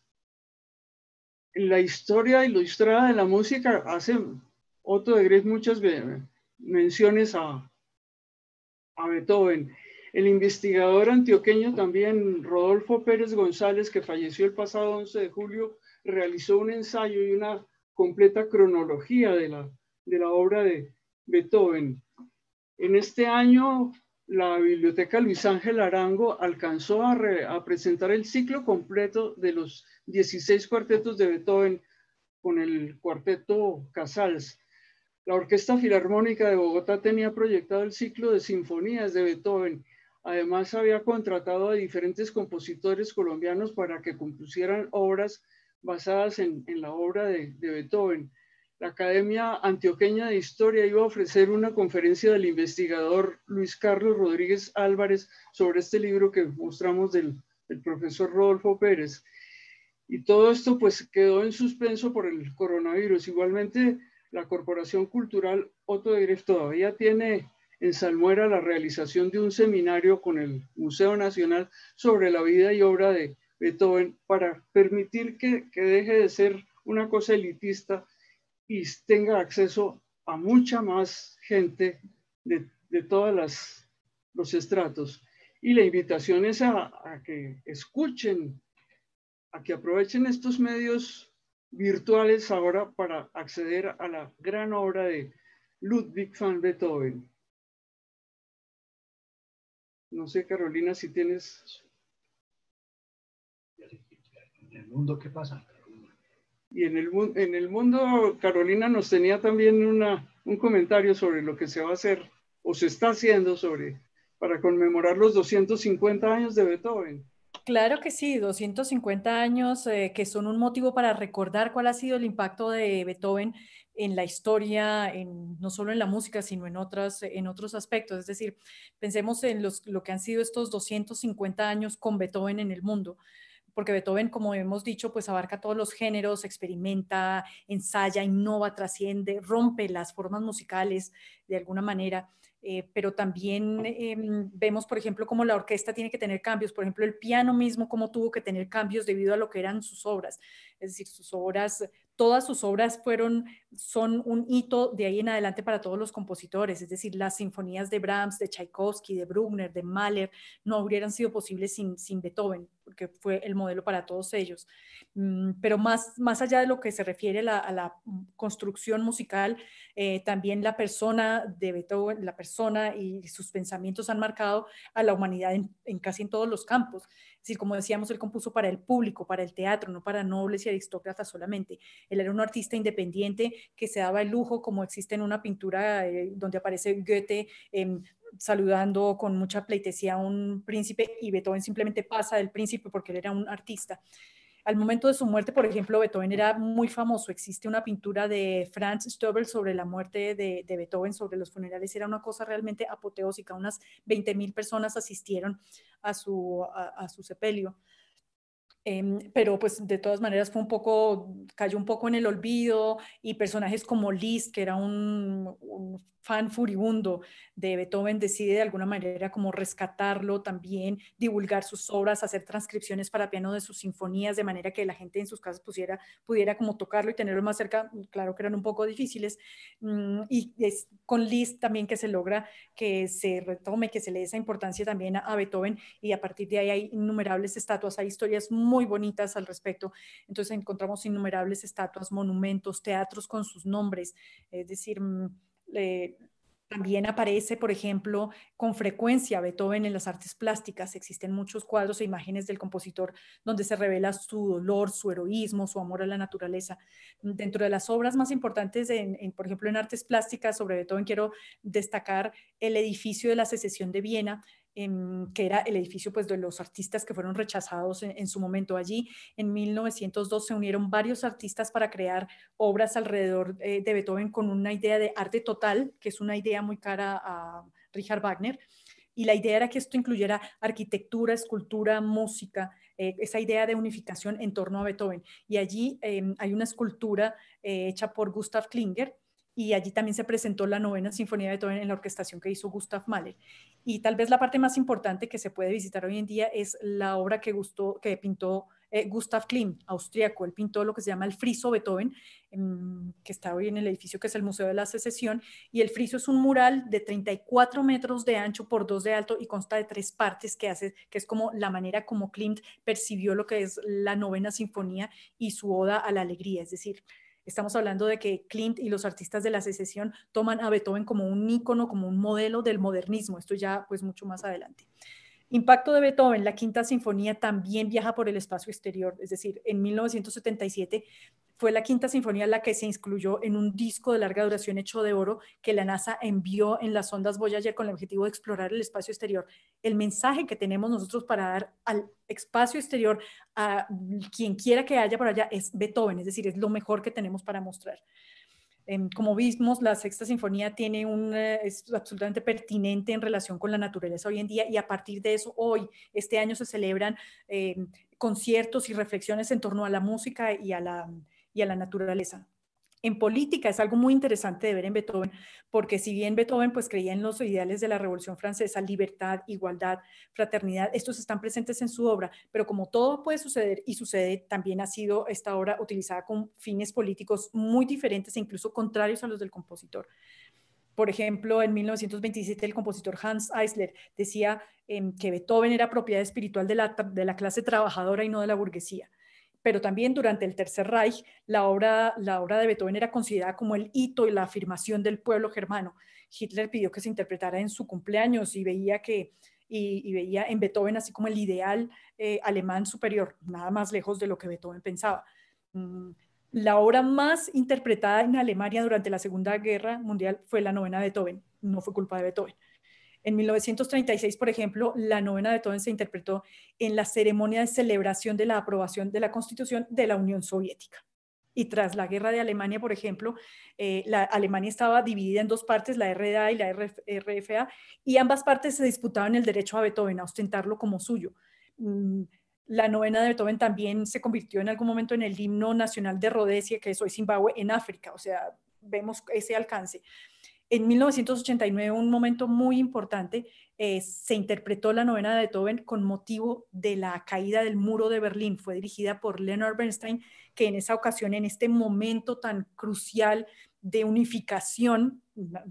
en la historia ilustrada de la música hace Otto de Gref muchas menciones a, a Beethoven. El investigador antioqueño también, Rodolfo Pérez González, que falleció el pasado once de julio, realizó un ensayo y una completa cronología de la, de la obra de Beethoven. En este año, la Biblioteca Luis Ángel Arango alcanzó a, re, a presentar el ciclo completo de los dieciséis cuartetos de Beethoven con el cuarteto Casals. La Orquesta Filarmónica de Bogotá tenía proyectado el ciclo de sinfonías de Beethoven. Además, había contratado a diferentes compositores colombianos para que compusieran obras basadas en, en la obra de, de Beethoven. La Academia Antioqueña de Historia iba a ofrecer una conferencia del investigador Luis Carlos Rodríguez Álvarez sobre este libro que mostramos del, del profesor Rodolfo Pérez. Y todo esto pues quedó en suspenso por el coronavirus. Igualmente, la Corporación Cultural Otto de Gref todavía tiene en Salmuera la realización de un seminario con el Museo Nacional sobre la vida y obra de Beethoven para permitir que, que deje de ser una cosa elitista y tenga acceso a mucha más gente de, de todos los estratos. Y la invitación es a, a que escuchen, a que aprovechen estos medios virtuales ahora para acceder a la gran obra de Ludwig van Beethoven. No sé, Carolina, si tienes... ¿En el mundo qué pasa? Y en el, en el mundo, Carolina nos tenía también una, un comentario sobre lo que se va a hacer o se está haciendo sobre, para conmemorar los doscientos cincuenta años de Beethoven. Claro que sí, doscientos cincuenta años eh, que son un motivo para recordar cuál ha sido el impacto de Beethoven en la historia, en, no solo en la música, sino en, otras, en otros aspectos. Es decir, pensemos en los, lo que han sido estos doscientos cincuenta años con Beethoven en el mundo. Porque Beethoven, como hemos dicho, pues abarca todos los géneros, experimenta, ensaya, innova, trasciende, rompe las formas musicales de alguna manera. Eh, pero también eh, vemos, por ejemplo, cómo la orquesta tiene que tener cambios, por ejemplo, el piano mismo, cómo tuvo que tener cambios debido a lo que eran sus obras, es decir, sus obras, todas sus obras fueron, son un hito de ahí en adelante para todos los compositores, es decir, las sinfonías de Brahms, de Tchaikovsky, de Bruckner, de Mahler, no hubieran sido posibles sin, sin Beethoven, porque fue el modelo para todos ellos. Pero más, más allá de lo que se refiere a la, a la construcción musical, eh, también la persona de Beethoven, la persona y sus pensamientos han marcado a la humanidad en, en casi en todos los campos. Es decir, como decíamos, él compuso para el público, para el teatro, no para nobles y aristócratas solamente. Él era un artista independiente que se daba el lujo, como existe en una pintura eh, donde aparece Goethe eh, saludando con mucha pleitesía a un príncipe, y Beethoven simplemente pasa del príncipe porque él era un artista. Al momento de su muerte, por ejemplo, Beethoven era muy famoso. Existe una pintura de Franz Stobel sobre la muerte de, de Beethoven, sobre los funerales. Era una cosa realmente apoteósica. Unas veinte mil personas asistieron a su, a, a su sepelio. Eh, pero pues de todas maneras fue un poco, cayó un poco en el olvido, y personajes como Liszt, que era un, un fan furibundo de Beethoven, decide de alguna manera como rescatarlo también, divulgar sus obras, hacer transcripciones para piano de sus sinfonías, de manera que la gente en sus casas pusiera, pudiera como tocarlo y tenerlo más cerca. Claro que eran un poco difíciles, mm, y es con Liszt también que se logra que se retome, que se le dé esa importancia también a, a Beethoven, y a partir de ahí hay innumerables estatuas, hay historias muy bonitas al respecto. Entonces encontramos innumerables estatuas, monumentos, teatros con sus nombres, es decir, eh, también aparece, por ejemplo, con frecuencia Beethoven en las artes plásticas. Existen muchos cuadros e imágenes del compositor donde se revela su dolor, su heroísmo, su amor a la naturaleza. Dentro de las obras más importantes, en, en, por ejemplo, en artes plásticas sobre Beethoven, quiero destacar el edificio de la Secesión de Viena, en, que era el edificio pues, de los artistas que fueron rechazados en, en su momento. Allí en mil novecientos dos se unieron varios artistas para crear obras alrededor eh, de Beethoven con una idea de arte total, que es una idea muy cara a Richard Wagner. Y la idea era que esto incluyera arquitectura, escultura, música, eh, esa idea de unificación en torno a Beethoven. Y allí eh, hay una escultura eh, hecha por Gustav Klinger, y allí también se presentó la novena sinfonía de Beethoven en la orquestación que hizo Gustav Mahler. Y tal vez la parte más importante que se puede visitar hoy en día es la obra que, gustó, que pintó eh, Gustav Klimt, austríaco. Él pintó lo que se llama el friso Beethoven, eh, que está hoy en el edificio que es el Museo de la Secesión, y el friso es un mural de treinta y cuatro metros de ancho por dos de alto y consta de tres partes, que, hace, que es como la manera como Klimt percibió lo que es la novena sinfonía y su oda a la alegría, es decir, estamos hablando de que Klimt y los artistas de la Secesión toman a Beethoven como un ícono, como un modelo del modernismo. Esto ya pues mucho más adelante. Impacto de Beethoven, la Quinta Sinfonía también viaja por el espacio exterior, es decir, en mil novecientos setenta y siete fue la Quinta Sinfonía la que se incluyó en un disco de larga duración hecho de oro que la NASA envió en las sondas Voyager con el objetivo de explorar el espacio exterior. El mensaje que tenemos nosotros para dar al espacio exterior a quien quiera que haya por allá es Beethoven, es decir, es lo mejor que tenemos para mostrar. Como vimos, la Sexta Sinfonía tiene un, es absolutamente pertinente en relación con la naturaleza hoy en día, y a partir de eso, hoy, este año se celebran eh, conciertos y reflexiones en torno a la música y a la, y a la naturaleza. En política es algo muy interesante de ver en Beethoven, porque si bien Beethoven pues, creía en los ideales de la Revolución Francesa, libertad, igualdad, fraternidad, estos están presentes en su obra, pero como todo puede suceder y sucede, también ha sido esta obra utilizada con fines políticos muy diferentes e incluso contrarios a los del compositor. Por ejemplo, en mil novecientos veintisiete el compositor Hans Eisler decía eh, que Beethoven era propiedad espiritual de la, de la clase trabajadora y no de la burguesía. Pero también durante el Tercer Reich, la obra, la obra de Beethoven era considerada como el hito y la afirmación del pueblo germano. Hitler pidió que se interpretara en su cumpleaños y veía, que, y, y veía en Beethoven así como el ideal eh, alemán superior, nada más lejos de lo que Beethoven pensaba. Mm, la obra más interpretada en Alemania durante la Segunda Guerra Mundial fue la novena de Beethoven, no fue culpa de Beethoven. En mil novecientos treinta y seis, por ejemplo, la novena de Beethoven se interpretó en la ceremonia de celebración de la aprobación de la Constitución de la Unión Soviética. Y tras la guerra de Alemania, por ejemplo, eh, la Alemania estaba dividida en dos partes, la R D A y la R F A, y ambas partes se disputaban el derecho a Beethoven a ostentarlo como suyo. Mm, la novena de Beethoven también se convirtió en algún momento en el himno nacional de Rodesia, que es hoy Zimbabue, en África. O sea, vemos ese alcance. En mil novecientos ochenta y nueve, un momento muy importante, eh, se interpretó la novena de Beethoven con motivo de la caída del muro de Berlín. Fue dirigida por Leonard Bernstein, que en esa ocasión, en este momento tan crucial de unificación,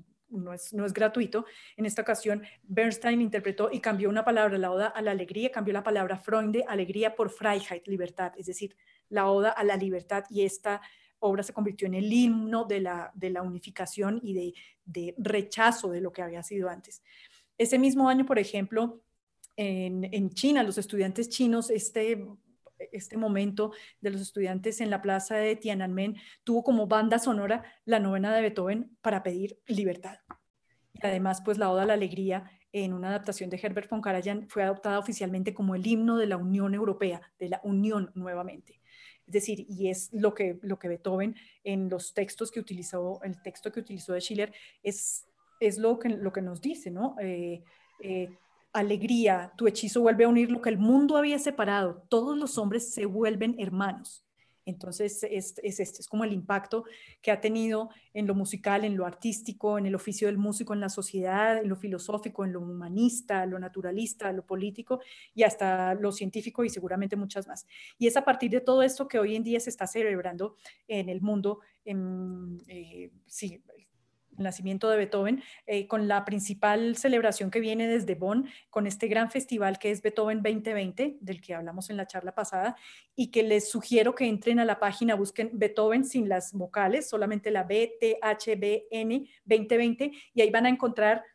no es, no es gratuito, en esta ocasión Bernstein interpretó y cambió una palabra, la oda a la alegría, cambió la palabra Freude, alegría, por Freiheit, libertad, es decir, la oda a la libertad, y esta obra se convirtió en el himno de la, de la unificación y de, de rechazo de lo que había sido antes. Ese mismo año, por ejemplo, en, en China, los estudiantes chinos, este, este momento de los estudiantes en la plaza de Tiananmen tuvo como banda sonora la novena de Beethoven para pedir libertad. Y además, pues la oda a la alegría, en una adaptación de Herbert von Karajan, fue adoptada oficialmente como el himno de la Unión Europea, de la Unión nuevamente. Es decir, y es lo que, lo que Beethoven en los textos que utilizó, el texto que utilizó de Schiller, es, es lo, que, lo que nos dice, ¿no? Eh, eh, alegría, tu hechizo vuelve a unir lo que el mundo había separado, todos los hombres se vuelven hermanos. Entonces, es, es este, es como el impacto que ha tenido en lo musical, en lo artístico, en el oficio del músico, en la sociedad, en lo filosófico, en lo humanista, lo naturalista, lo político y hasta lo científico, y seguramente muchas más. Y es a partir de todo esto que hoy en día se está celebrando en el mundo, en, eh, sí, el nacimiento de Beethoven, eh, con la principal celebración que viene desde Bonn, con este gran festival que es Beethoven veinte veinte, del que hablamos en la charla pasada, y que les sugiero que entren a la página, busquen Beethoven sin las vocales, solamente la B T H B N veinte veinte, y ahí van a encontrar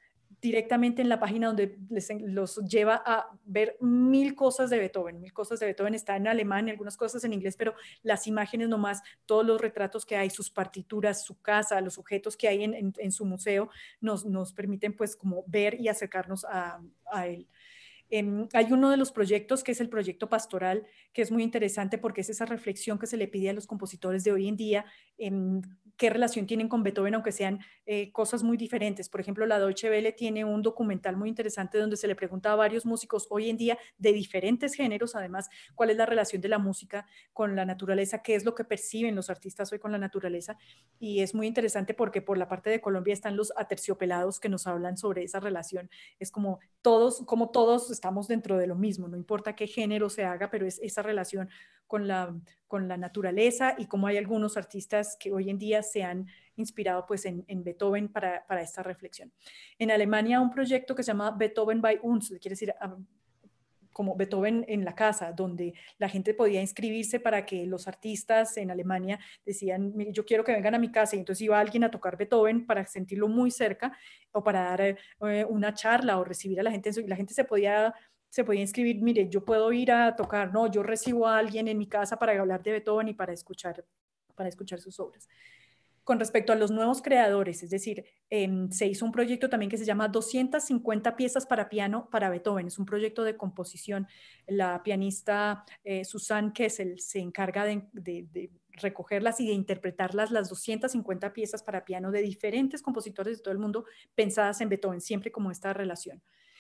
directamente en la página donde les, los lleva a ver mil cosas de Beethoven, mil cosas de Beethoven, está en alemán y algunas cosas en inglés, pero las imágenes nomás, todos los retratos que hay, sus partituras, su casa, los objetos que hay en, en, en su museo, nos, nos permiten pues como ver y acercarnos a, a él. Eh, hay uno de los proyectos que es el proyecto pastoral, que es muy interesante porque es esa reflexión que se le pide a los compositores de hoy en día, eh, qué relación tienen con Beethoven, aunque sean eh, cosas muy diferentes. Por ejemplo, la Deutsche Welle tiene un documental muy interesante donde se le pregunta a varios músicos hoy en día de diferentes géneros, además, cuál es la relación de la música con la naturaleza, qué es lo que perciben los artistas hoy con la naturaleza. Y es muy interesante porque por la parte de Colombia están los aterciopelados que nos hablan sobre esa relación. Es como todos, como todos estamos dentro de lo mismo, no importa qué género se haga, pero es esa relación con la, con la naturaleza y como hay algunos artistas que hoy en día se han inspirado pues en, en Beethoven para, para esta reflexión. En Alemania un proyecto que se llama Beethoven bei uns, quiere decir um, como Beethoven en la casa, donde la gente podía inscribirse para que los artistas en Alemania decían, yo quiero que vengan a mi casa, y entonces iba alguien a tocar Beethoven para sentirlo muy cerca o para dar eh, una charla o recibir a la gente, y la gente se podía se podía inscribir, mire, yo puedo ir a tocar, no, yo recibo a alguien en mi casa para hablar de Beethoven y para escuchar, para escuchar sus obras. Con respecto a los nuevos creadores, es decir, eh, se hizo un proyecto también que se llama doscientas cincuenta piezas para piano para Beethoven, es un proyecto de composición. La pianista eh, Susanne Kessel se encarga de, de, de recogerlas y de interpretarlas, las doscientas cincuenta piezas para piano de diferentes compositores de todo el mundo pensadas en Beethoven, siempre como esta relación.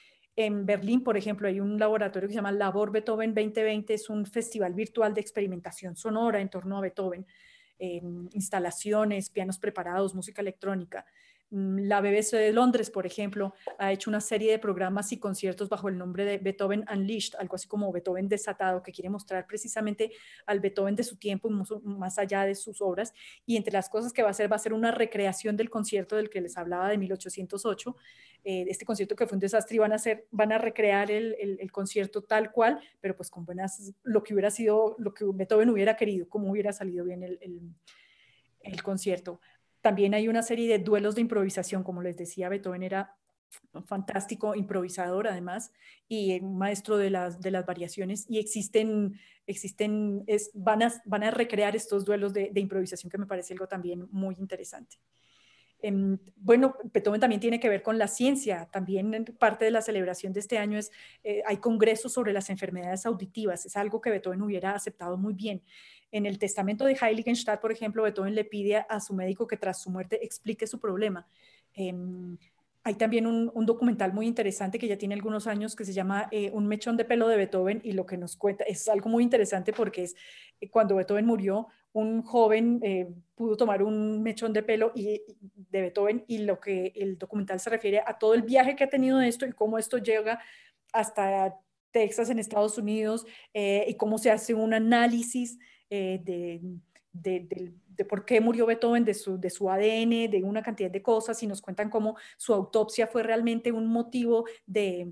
En Berlín, por ejemplo, hay un laboratorio que se llama Labor Beethoven veinte veinte, es un festival virtual de experimentación sonora en torno a Beethoven, eh, instalaciones, pianos preparados, música electrónica. La B B C de Londres, por ejemplo, ha hecho una serie de programas y conciertos bajo el nombre de Beethoven Unleashed, algo así como Beethoven desatado, que quiere mostrar precisamente al Beethoven de su tiempo, más allá de sus obras. Y entre las cosas que va a hacer, va a ser una recreación del concierto del que les hablaba de mil ochocientos ocho, eh, este concierto que fue un desastre, y van a, hacer, van a recrear el, el, el concierto tal cual, pero pues con buenas, lo que hubiera sido, lo que Beethoven hubiera querido, cómo hubiera salido bien el, el, el concierto. También hay una serie de duelos de improvisación, como les decía, Beethoven era un fantástico improvisador además y un maestro de las, de las variaciones, y existen, existen es, van, a, van a recrear estos duelos de, de improvisación que me parece algo también muy interesante. Eh, bueno, Beethoven también tiene que ver con la ciencia, también parte de la celebración de este año es, eh, hay congresos sobre las enfermedades auditivas, es algo que Beethoven hubiera aceptado muy bien. En el testamento de Heiligenstadt, por ejemplo, Beethoven le pide a su médico que tras su muerte explique su problema. Eh, hay también un, un documental muy interesante que ya tiene algunos años que se llama eh, Un mechón de pelo de Beethoven, y lo que nos cuenta es algo muy interesante porque es eh, cuando Beethoven murió, un joven eh, pudo tomar un mechón de pelo y, de Beethoven, y lo que el documental se refiere a todo el viaje que ha tenido esto y cómo esto llega hasta Texas en Estados Unidos, eh, y cómo se hace un análisis eh, de, de, de, de por qué murió Beethoven, de su, de su A D N, de una cantidad de cosas, y nos cuentan cómo su autopsia fue realmente un motivo de,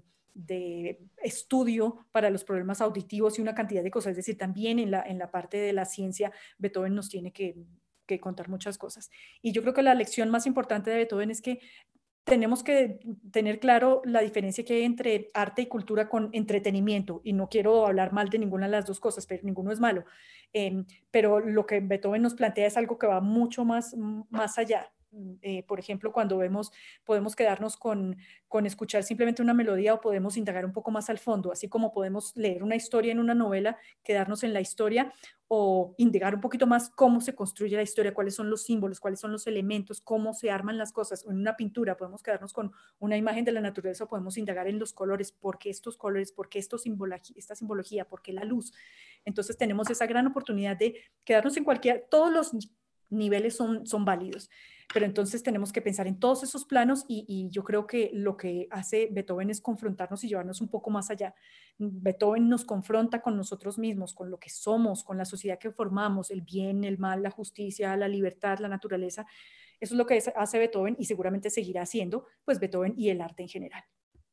de estudio para los problemas auditivos y una cantidad de cosas. Es decir, también en la, en la parte de la ciencia, Beethoven nos tiene que, que contar muchas cosas. Y yo creo que la lección más importante de Beethoven es que tenemos que tener claro la diferencia que hay entre arte y cultura con entretenimiento, y no quiero hablar mal de ninguna de las dos cosas, pero ninguno es malo. Eh, pero lo que Beethoven nos plantea es algo que va mucho más, más allá. Eh, por ejemplo, cuando vemos, podemos quedarnos con, con escuchar simplemente una melodía, o podemos indagar un poco más al fondo, así como podemos leer una historia en una novela, quedarnos en la historia, o indagar un poquito más cómo se construye la historia, cuáles son los símbolos, cuáles son los elementos, cómo se arman las cosas. En una pintura podemos quedarnos con una imagen de la naturaleza, o podemos indagar en los colores, por qué estos colores, por qué esto simbología, esta simbología, por qué la luz. Entonces tenemos esa gran oportunidad de quedarnos en cualquier, todos los niveles son, son válidos, pero entonces tenemos que pensar en todos esos planos, y, y yo creo que lo que hace Beethoven es confrontarnos y llevarnos un poco más allá. Beethoven nos confronta con nosotros mismos, con lo que somos, con la sociedad que formamos, el bien, el mal, la justicia, la libertad, la naturaleza. Eso es lo que hace Beethoven, y seguramente seguirá haciendo pues Beethoven y el arte en general.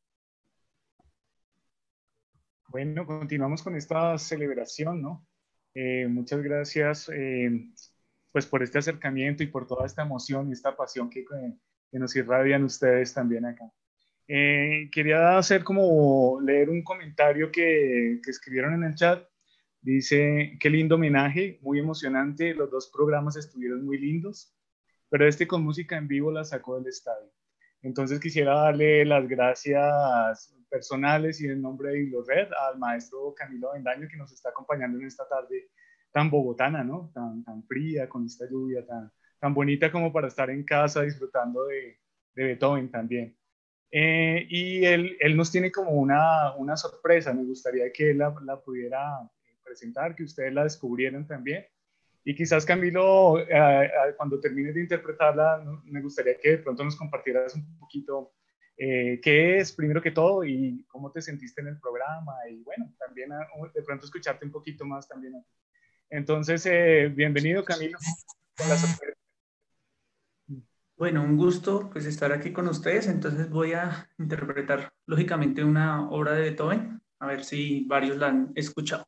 Bueno, continuamos con esta celebración, ¿no? Eh, muchas gracias eh, pues por este acercamiento y por toda esta emoción y esta pasión que, que nos irradian ustedes también acá. Eh, quería hacer como leer un comentario que, que escribieron en el chat. Dice, qué lindo homenaje, muy emocionante, los dos programas estuvieron muy lindos, pero este con música en vivo la sacó del estadio. Entonces quisiera darle las gracias personales y en nombre de Hilo Red al maestro Camilo Avendaño, que nos está acompañando en esta tarde tan bogotana, ¿no? Tan, tan fría, con esta lluvia, tan, tan bonita como para estar en casa disfrutando de, de Beethoven también. Eh, y él, él nos tiene como una, una sorpresa, me gustaría que él la, la pudiera presentar, que ustedes la descubrieran también. Y quizás, Camilo, eh, eh, cuando termines de interpretarla, me gustaría que de pronto nos compartieras un poquito eh, qué es, primero que todo, y cómo te sentiste en el programa, y bueno, también a, de pronto escucharte un poquito más también. Entonces, eh, bienvenido, Camilo. Con la sorpresa. Bueno, un gusto pues estar aquí con ustedes. Entonces voy a interpretar lógicamente una obra de Beethoven, a ver si varios la han escuchado.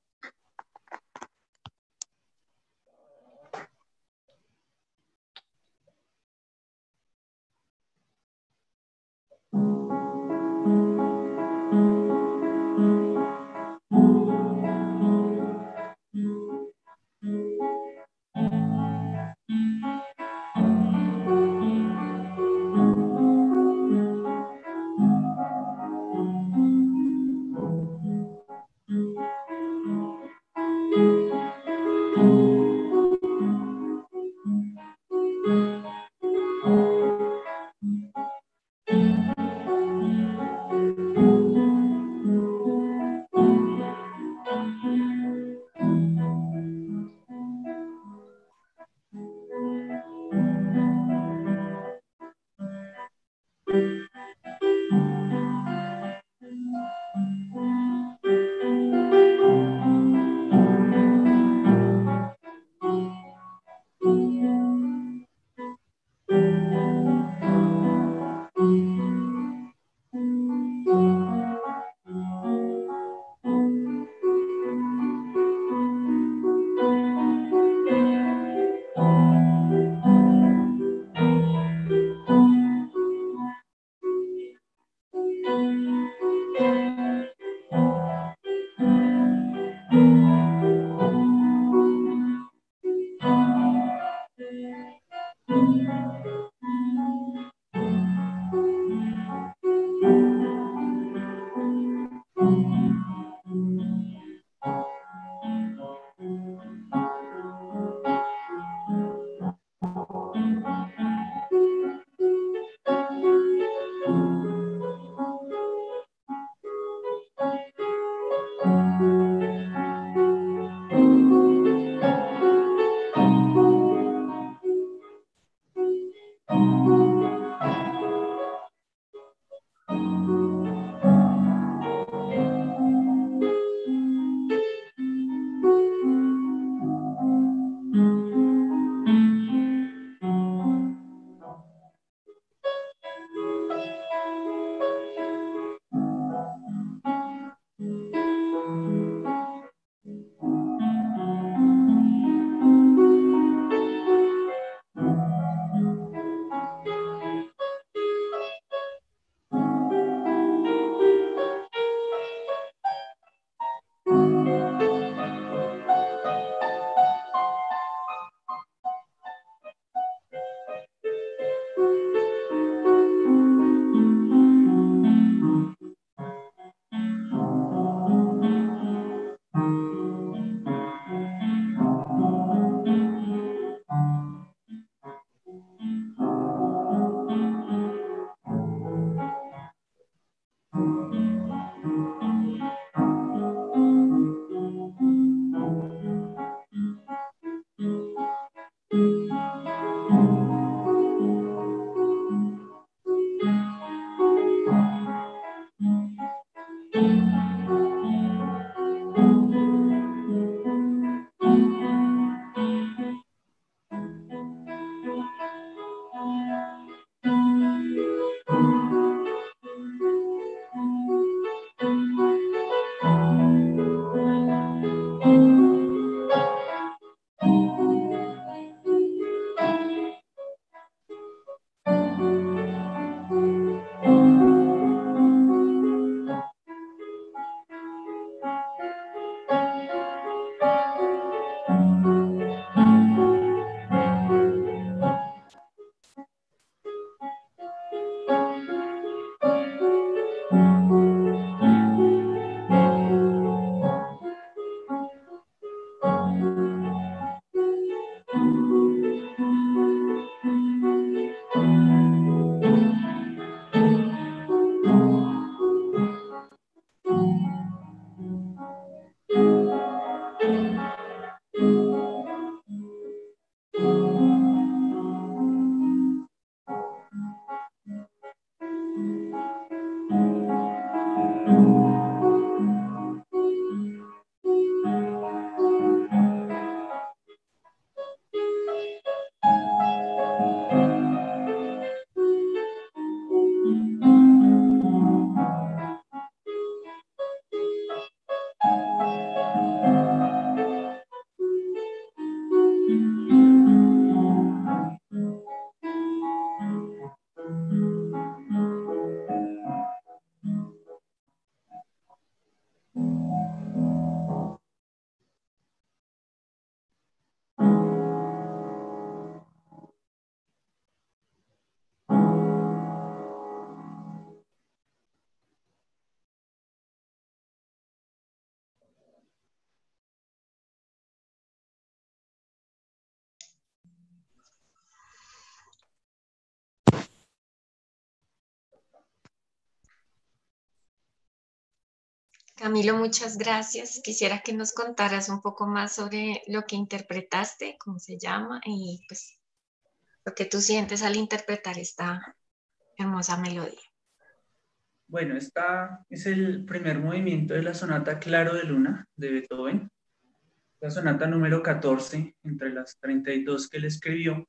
Camilo, muchas gracias. Quisiera que nos contaras un poco más sobre lo que interpretaste, cómo se llama y pues lo que tú sientes al interpretar esta hermosa melodía. Bueno, esta es el primer movimiento de la sonata Claro de Luna de Beethoven, la sonata número catorce entre las treinta y dos que él escribió.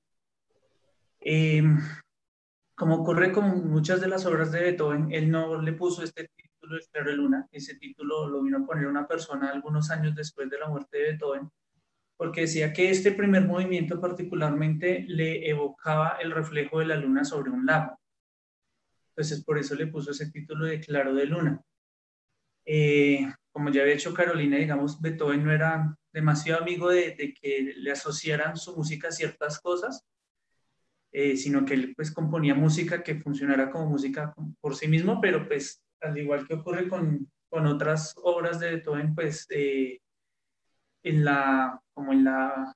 Eh, como ocurre con muchas de las obras de Beethoven, él no le puso este título de Claro de Luna, ese título lo vino a poner una persona algunos años después de la muerte de Beethoven, porque decía que este primer movimiento particularmente le evocaba el reflejo de la luna sobre un lago. Entonces por eso le puso ese título de Claro de Luna. Eh, como ya había hecho Carolina, digamos, Beethoven no era demasiado amigo de, de que le asociaran su música a ciertas cosas, eh, sino que él pues componía música que funcionara como música por sí mismo, pero pues al igual que ocurre con, con otras obras de Beethoven, pues eh, en la, como en la,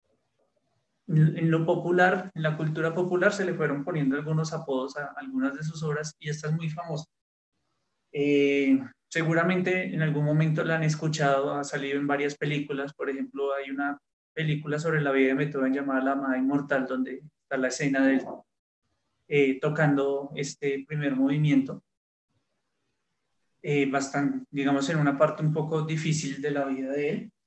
en lo popular, en la cultura popular se le fueron poniendo algunos apodos a algunas de sus obras y esta es muy famosa. Eh, seguramente en algún momento la han escuchado, ha salido en varias películas, por ejemplo hay una película sobre la vida de Beethoven llamada La Amada Inmortal, donde está la escena de él eh, tocando este primer movimiento, eh, bastante, digamos, en una parte un poco difícil de la vida de él.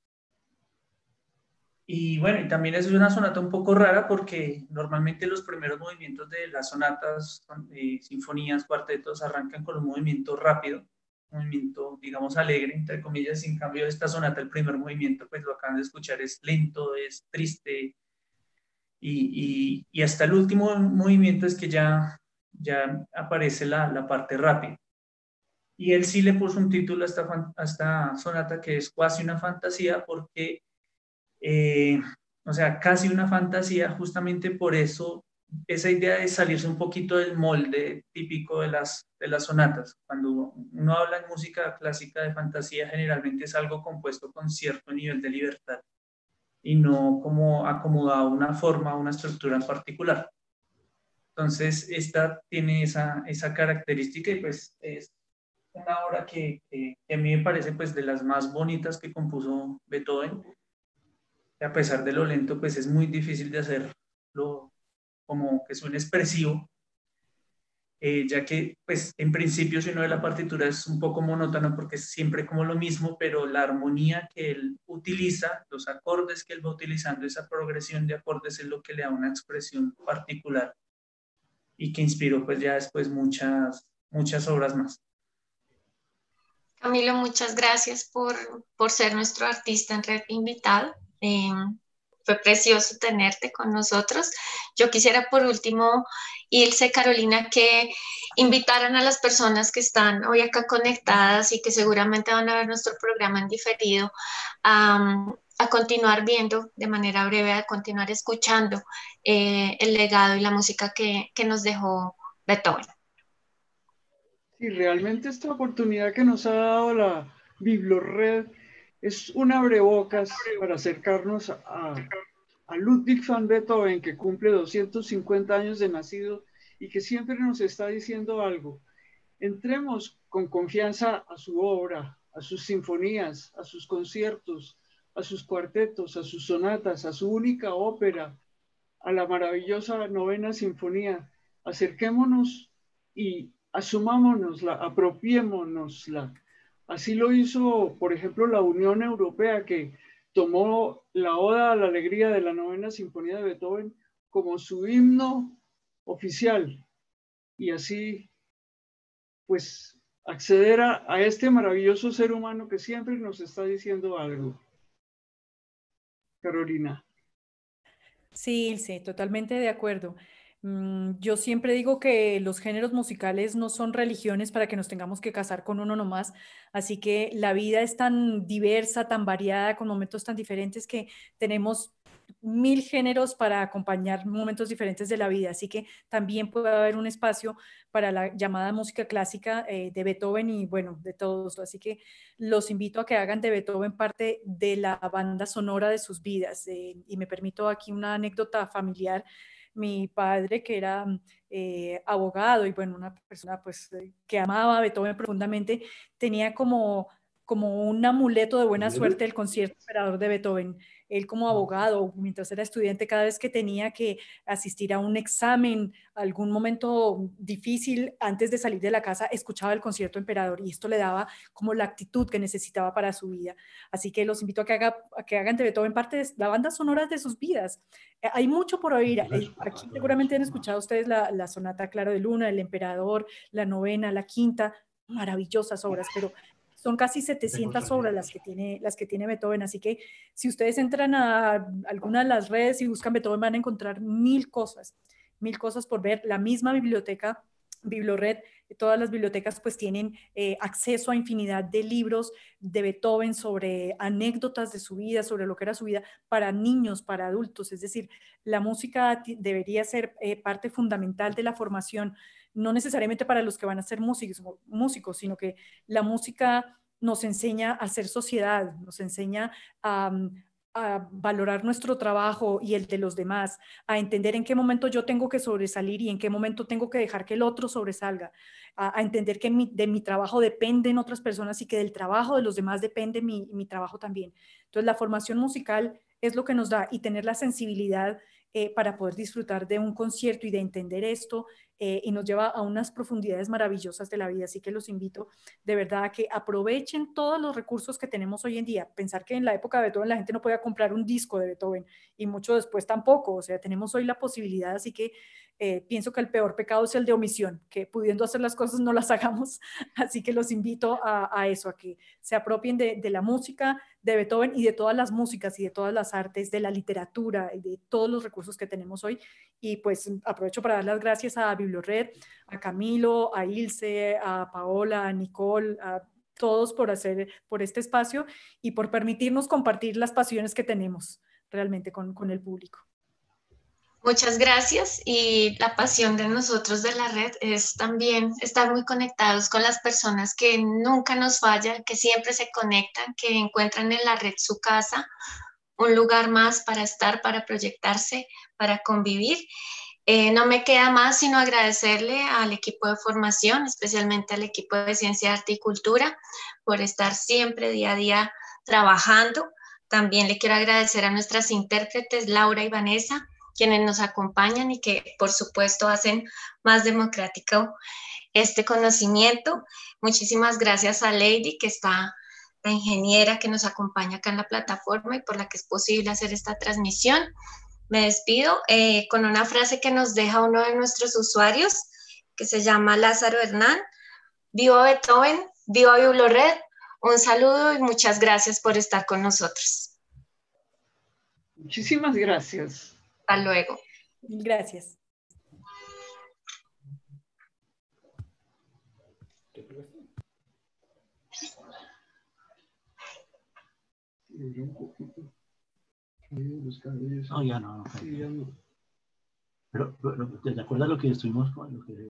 Y bueno, y también es una sonata un poco rara porque normalmente los primeros movimientos de las sonatas, eh, sinfonías, cuartetos arrancan con un movimiento rápido, un movimiento, digamos, alegre, entre comillas. En cambio, esta sonata, el primer movimiento, pues lo acaban de escuchar, es lento, es triste y, y, y hasta el último movimiento es que ya, ya aparece la, la parte rápida. Y él sí le puso un título a esta, a esta sonata que es Cuasi una fantasía porque... Eh, o sea, casi una fantasía, justamente por eso, esa idea de salirse un poquito del molde típico de las, de las sonatas. Cuando uno habla en música clásica de fantasía, generalmente es algo compuesto con cierto nivel de libertad y no como acomodado a una forma, a una estructura en particular. Entonces, esta tiene esa, esa característica y pues es una obra que, que, que a mí me parece pues de las más bonitas que compuso Beethoven. A pesar de lo lento, pues es muy difícil de hacerlo como que suene expresivo, eh, ya que pues en principio si uno ve la partitura es un poco monótono porque es siempre como lo mismo, pero la armonía que él utiliza, los acordes que él va utilizando, esa progresión de acordes es lo que le da una expresión particular y que inspiró pues ya después muchas, muchas obras más. Camilo, muchas gracias por, por ser nuestro artista en red invitado. Eh, fue precioso tenerte con nosotros. Yo quisiera por último, Ilse, Carolina, que invitaran a las personas que están hoy acá conectadas y que seguramente van a ver nuestro programa en diferido a, a continuar viendo de manera breve, a continuar escuchando eh, el legado y la música que, que nos dejó Beethoven. Sí, realmente esta oportunidad que nos ha dado la Bibliored es un abrebocas para acercarnos a, a Ludwig van Beethoven, que cumple doscientos cincuenta años de nacido y que siempre nos está diciendo algo. Entremos con confianza a su obra, a sus sinfonías, a sus conciertos, a sus cuartetos, a sus sonatas, a su única ópera, a la maravillosa novena sinfonía. Acerquémonos y asumámonosla, apropiémonosla. Así lo hizo, por ejemplo, la Unión Europea, que tomó la Oda a la Alegría de la novena sinfonía de Beethoven como su himno oficial. Y así, pues, acceder a, a este maravilloso ser humano que siempre nos está diciendo algo. Carolina. Sí, sí, totalmente de acuerdo. Mm, Yo siempre digo que los géneros musicales no son religiones para que nos tengamos que casar con uno nomás, así que la vida es tan diversa, tan variada, con momentos tan diferentes que tenemos mil géneros para acompañar momentos diferentes de la vida, así que también puede haber un espacio para la llamada música clásica eh, de Beethoven y bueno, de todos, así que los invito a que hagan de Beethoven parte de la banda sonora de sus vidas. Eh, y me permito aquí una anécdota familiar. Mi padre, que era eh, abogado y bueno, una persona pues eh, que amaba a Beethoven profundamente, tenía como, como un amuleto de buena suerte el concierto Emperador de Beethoven. Él como abogado, mientras era estudiante, cada vez que tenía que asistir a un examen, algún momento difícil antes de salir de la casa, escuchaba el concierto Emperador y esto le daba como la actitud que necesitaba para su vida. Así que los invito a que, haga, a que hagan de Beethoven parte de la banda sonora de sus vidas. Eh, Hay mucho por oír. Eh, Aquí seguramente han escuchado ustedes la, la sonata Claro de Luna, El Emperador, la novena, la quinta, maravillosas obras, pero son casi setecientas obras las que tiene, las que tiene Beethoven, así que si ustedes entran a alguna de las redes y buscan Beethoven van a encontrar mil cosas, mil cosas por ver. La misma biblioteca, Biblored, todas las bibliotecas pues tienen eh, acceso a infinidad de libros de Beethoven sobre anécdotas de su vida, sobre lo que era su vida para niños, para adultos. Es decir, la música debería ser eh, parte fundamental de la formación, no necesariamente para los que van a ser músicos, músicos sino que la música nos enseña a ser sociedad, nos enseña a, a valorar nuestro trabajo y el de los demás, a entender en qué momento yo tengo que sobresalir y en qué momento tengo que dejar que el otro sobresalga, a, a entender que mi, de mi trabajo dependen otras personas y que del trabajo de los demás depende mi, mi trabajo también. Entonces la formación musical es lo que nos da y tener la sensibilidad eh, para poder disfrutar de un concierto y de entender esto eh, y nos lleva a unas profundidades maravillosas de la vida. Así que los invito de verdad a que aprovechen todos los recursos que tenemos hoy en día. Pensar que en la época de Beethoven la gente no podía comprar un disco de Beethoven y mucho después tampoco. O sea, tenemos hoy la posibilidad, así que eh, pienso que el peor pecado es el de omisión, que pudiendo hacer las cosas no las hagamos. Así que los invito a, a eso, a que se apropien de, de la música de Beethoven y de todas las músicas y de todas las artes, de la literatura y de todos los recursos que tenemos hoy. Y pues aprovecho para dar las gracias a Biblored, a Camilo, a Ilse, a Paola, a Nicole, a todos por hacer, por este espacio y por permitirnos compartir las pasiones que tenemos realmente con, con el público. Muchas gracias y la pasión de nosotros de la red es también estar muy conectados con las personas que nunca nos fallan, que siempre se conectan, que encuentran en la red su casa, un lugar más para estar, para proyectarse, para convivir. Eh, no me queda más sino agradecerle al equipo de formación, especialmente al equipo de Ciencia, Arte y Cultura, por estar siempre día a día trabajando. También le quiero agradecer a nuestras intérpretes, Laura y Vanessa, quienes nos acompañan y que, por supuesto, hacen más democrático este conocimiento. Muchísimas gracias a Lady, que está la ingeniera que nos acompaña acá en la plataforma y por la que es posible hacer esta transmisión. Me despido eh, con una frase que nos deja uno de nuestros usuarios, que se llama Lázaro Hernán. Viva Beethoven, viva Biblored. Un saludo y muchas gracias por estar con nosotros. Muchísimas gracias. Hasta luego. Gracias. No, ya no. no. Sí, ya no. Pero, pero, ¿te acuerdas lo que estuvimos con lo que